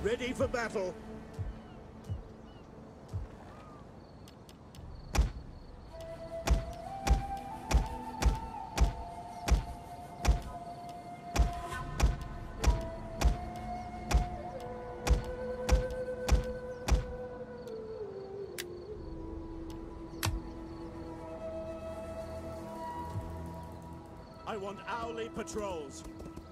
Ready for battle. I want hourly patrols.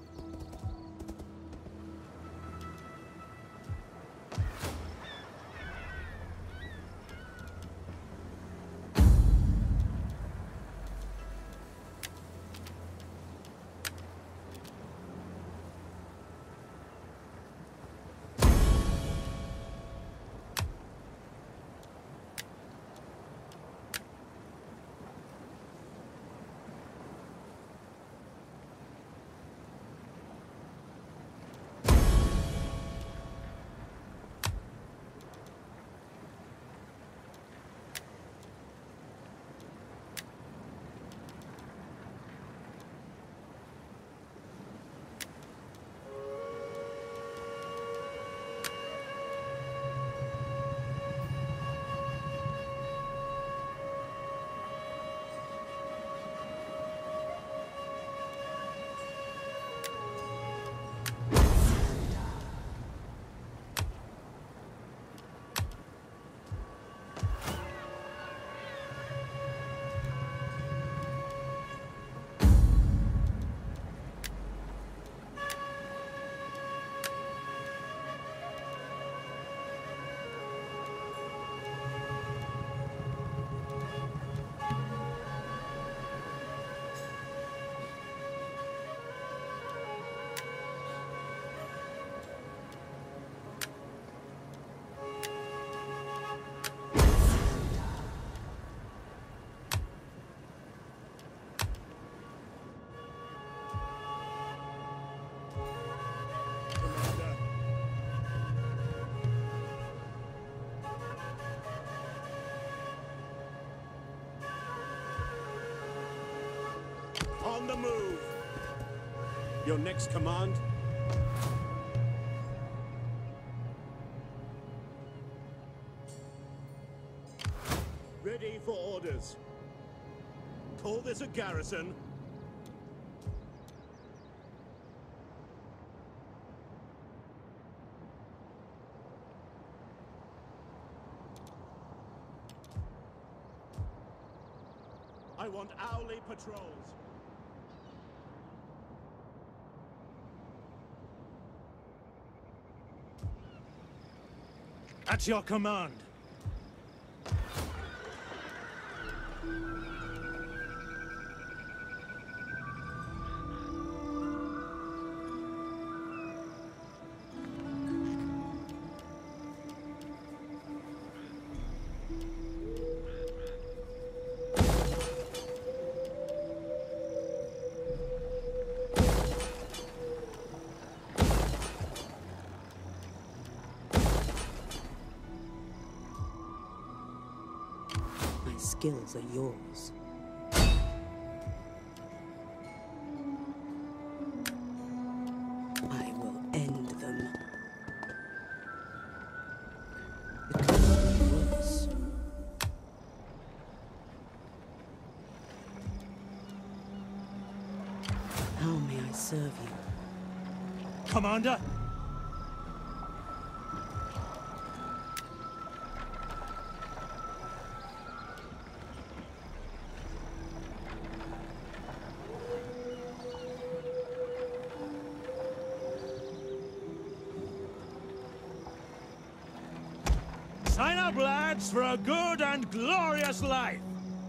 On the move. Your next command? Ready for orders. Call this a garrison. I want hourly patrols. At your command. Skills are yours. I will end them. It could be worse. How may I serve you? Commander? Sign up, lads, for a good and glorious life!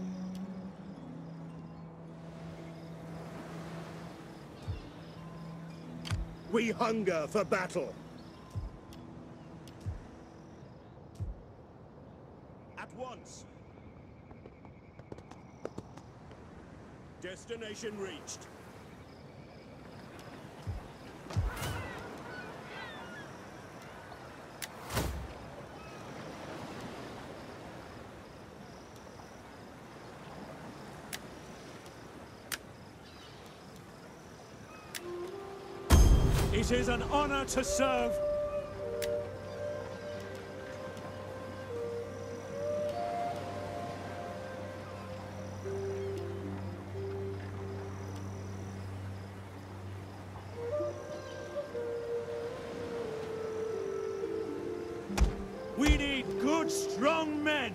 We hunger for battle. At once. Destination reached. It is an honor to serve. good, strong men!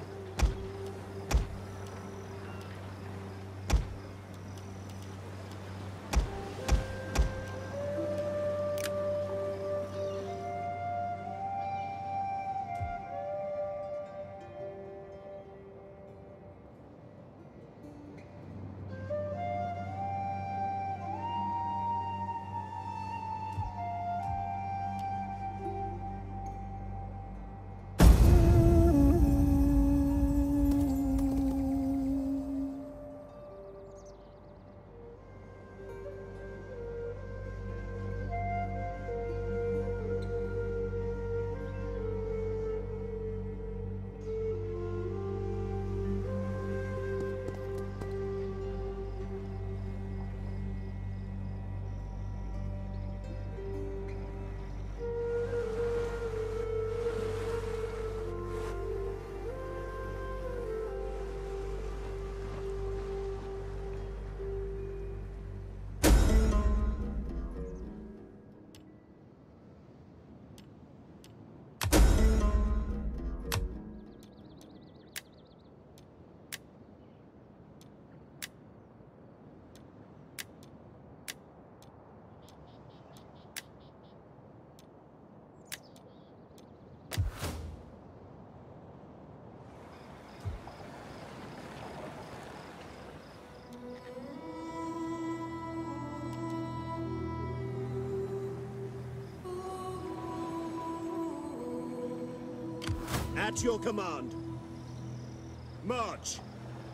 At your command. March!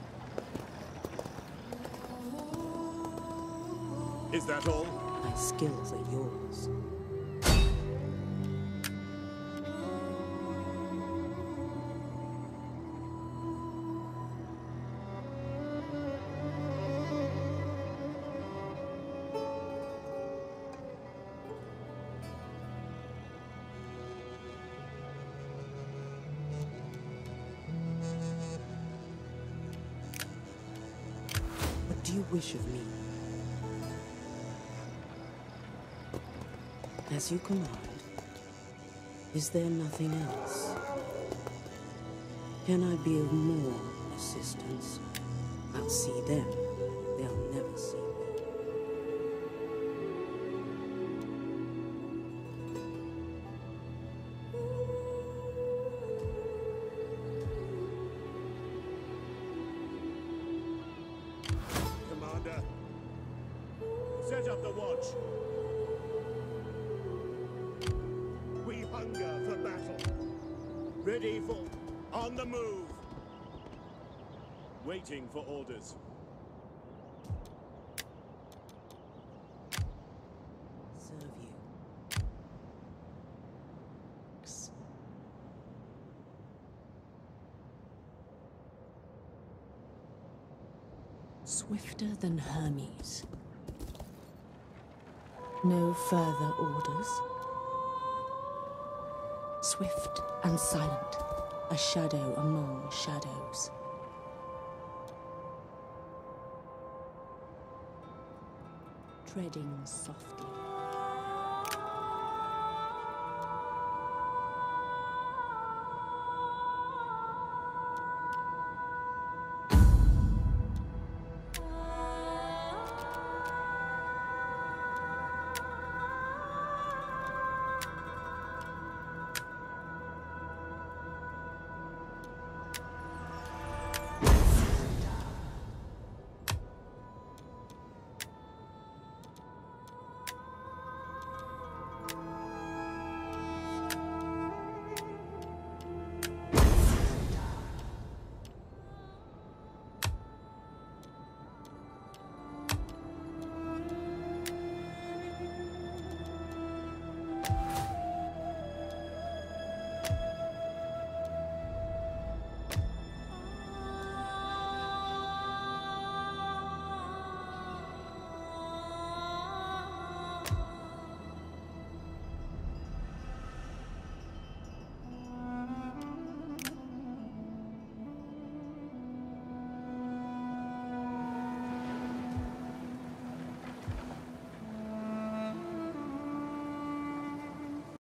Is that all? My skills are yours. What do you wish of me? As you command. Is there nothing else? Can I be of more assistance? I'll see them. They'll never see me. Commander, set up the watch. We hunger for battle. Ready for... on the move. Waiting for orders. Serve you. Swifter than Hermes. No further orders. Swift and silent, a shadow among shadows. Treading softly.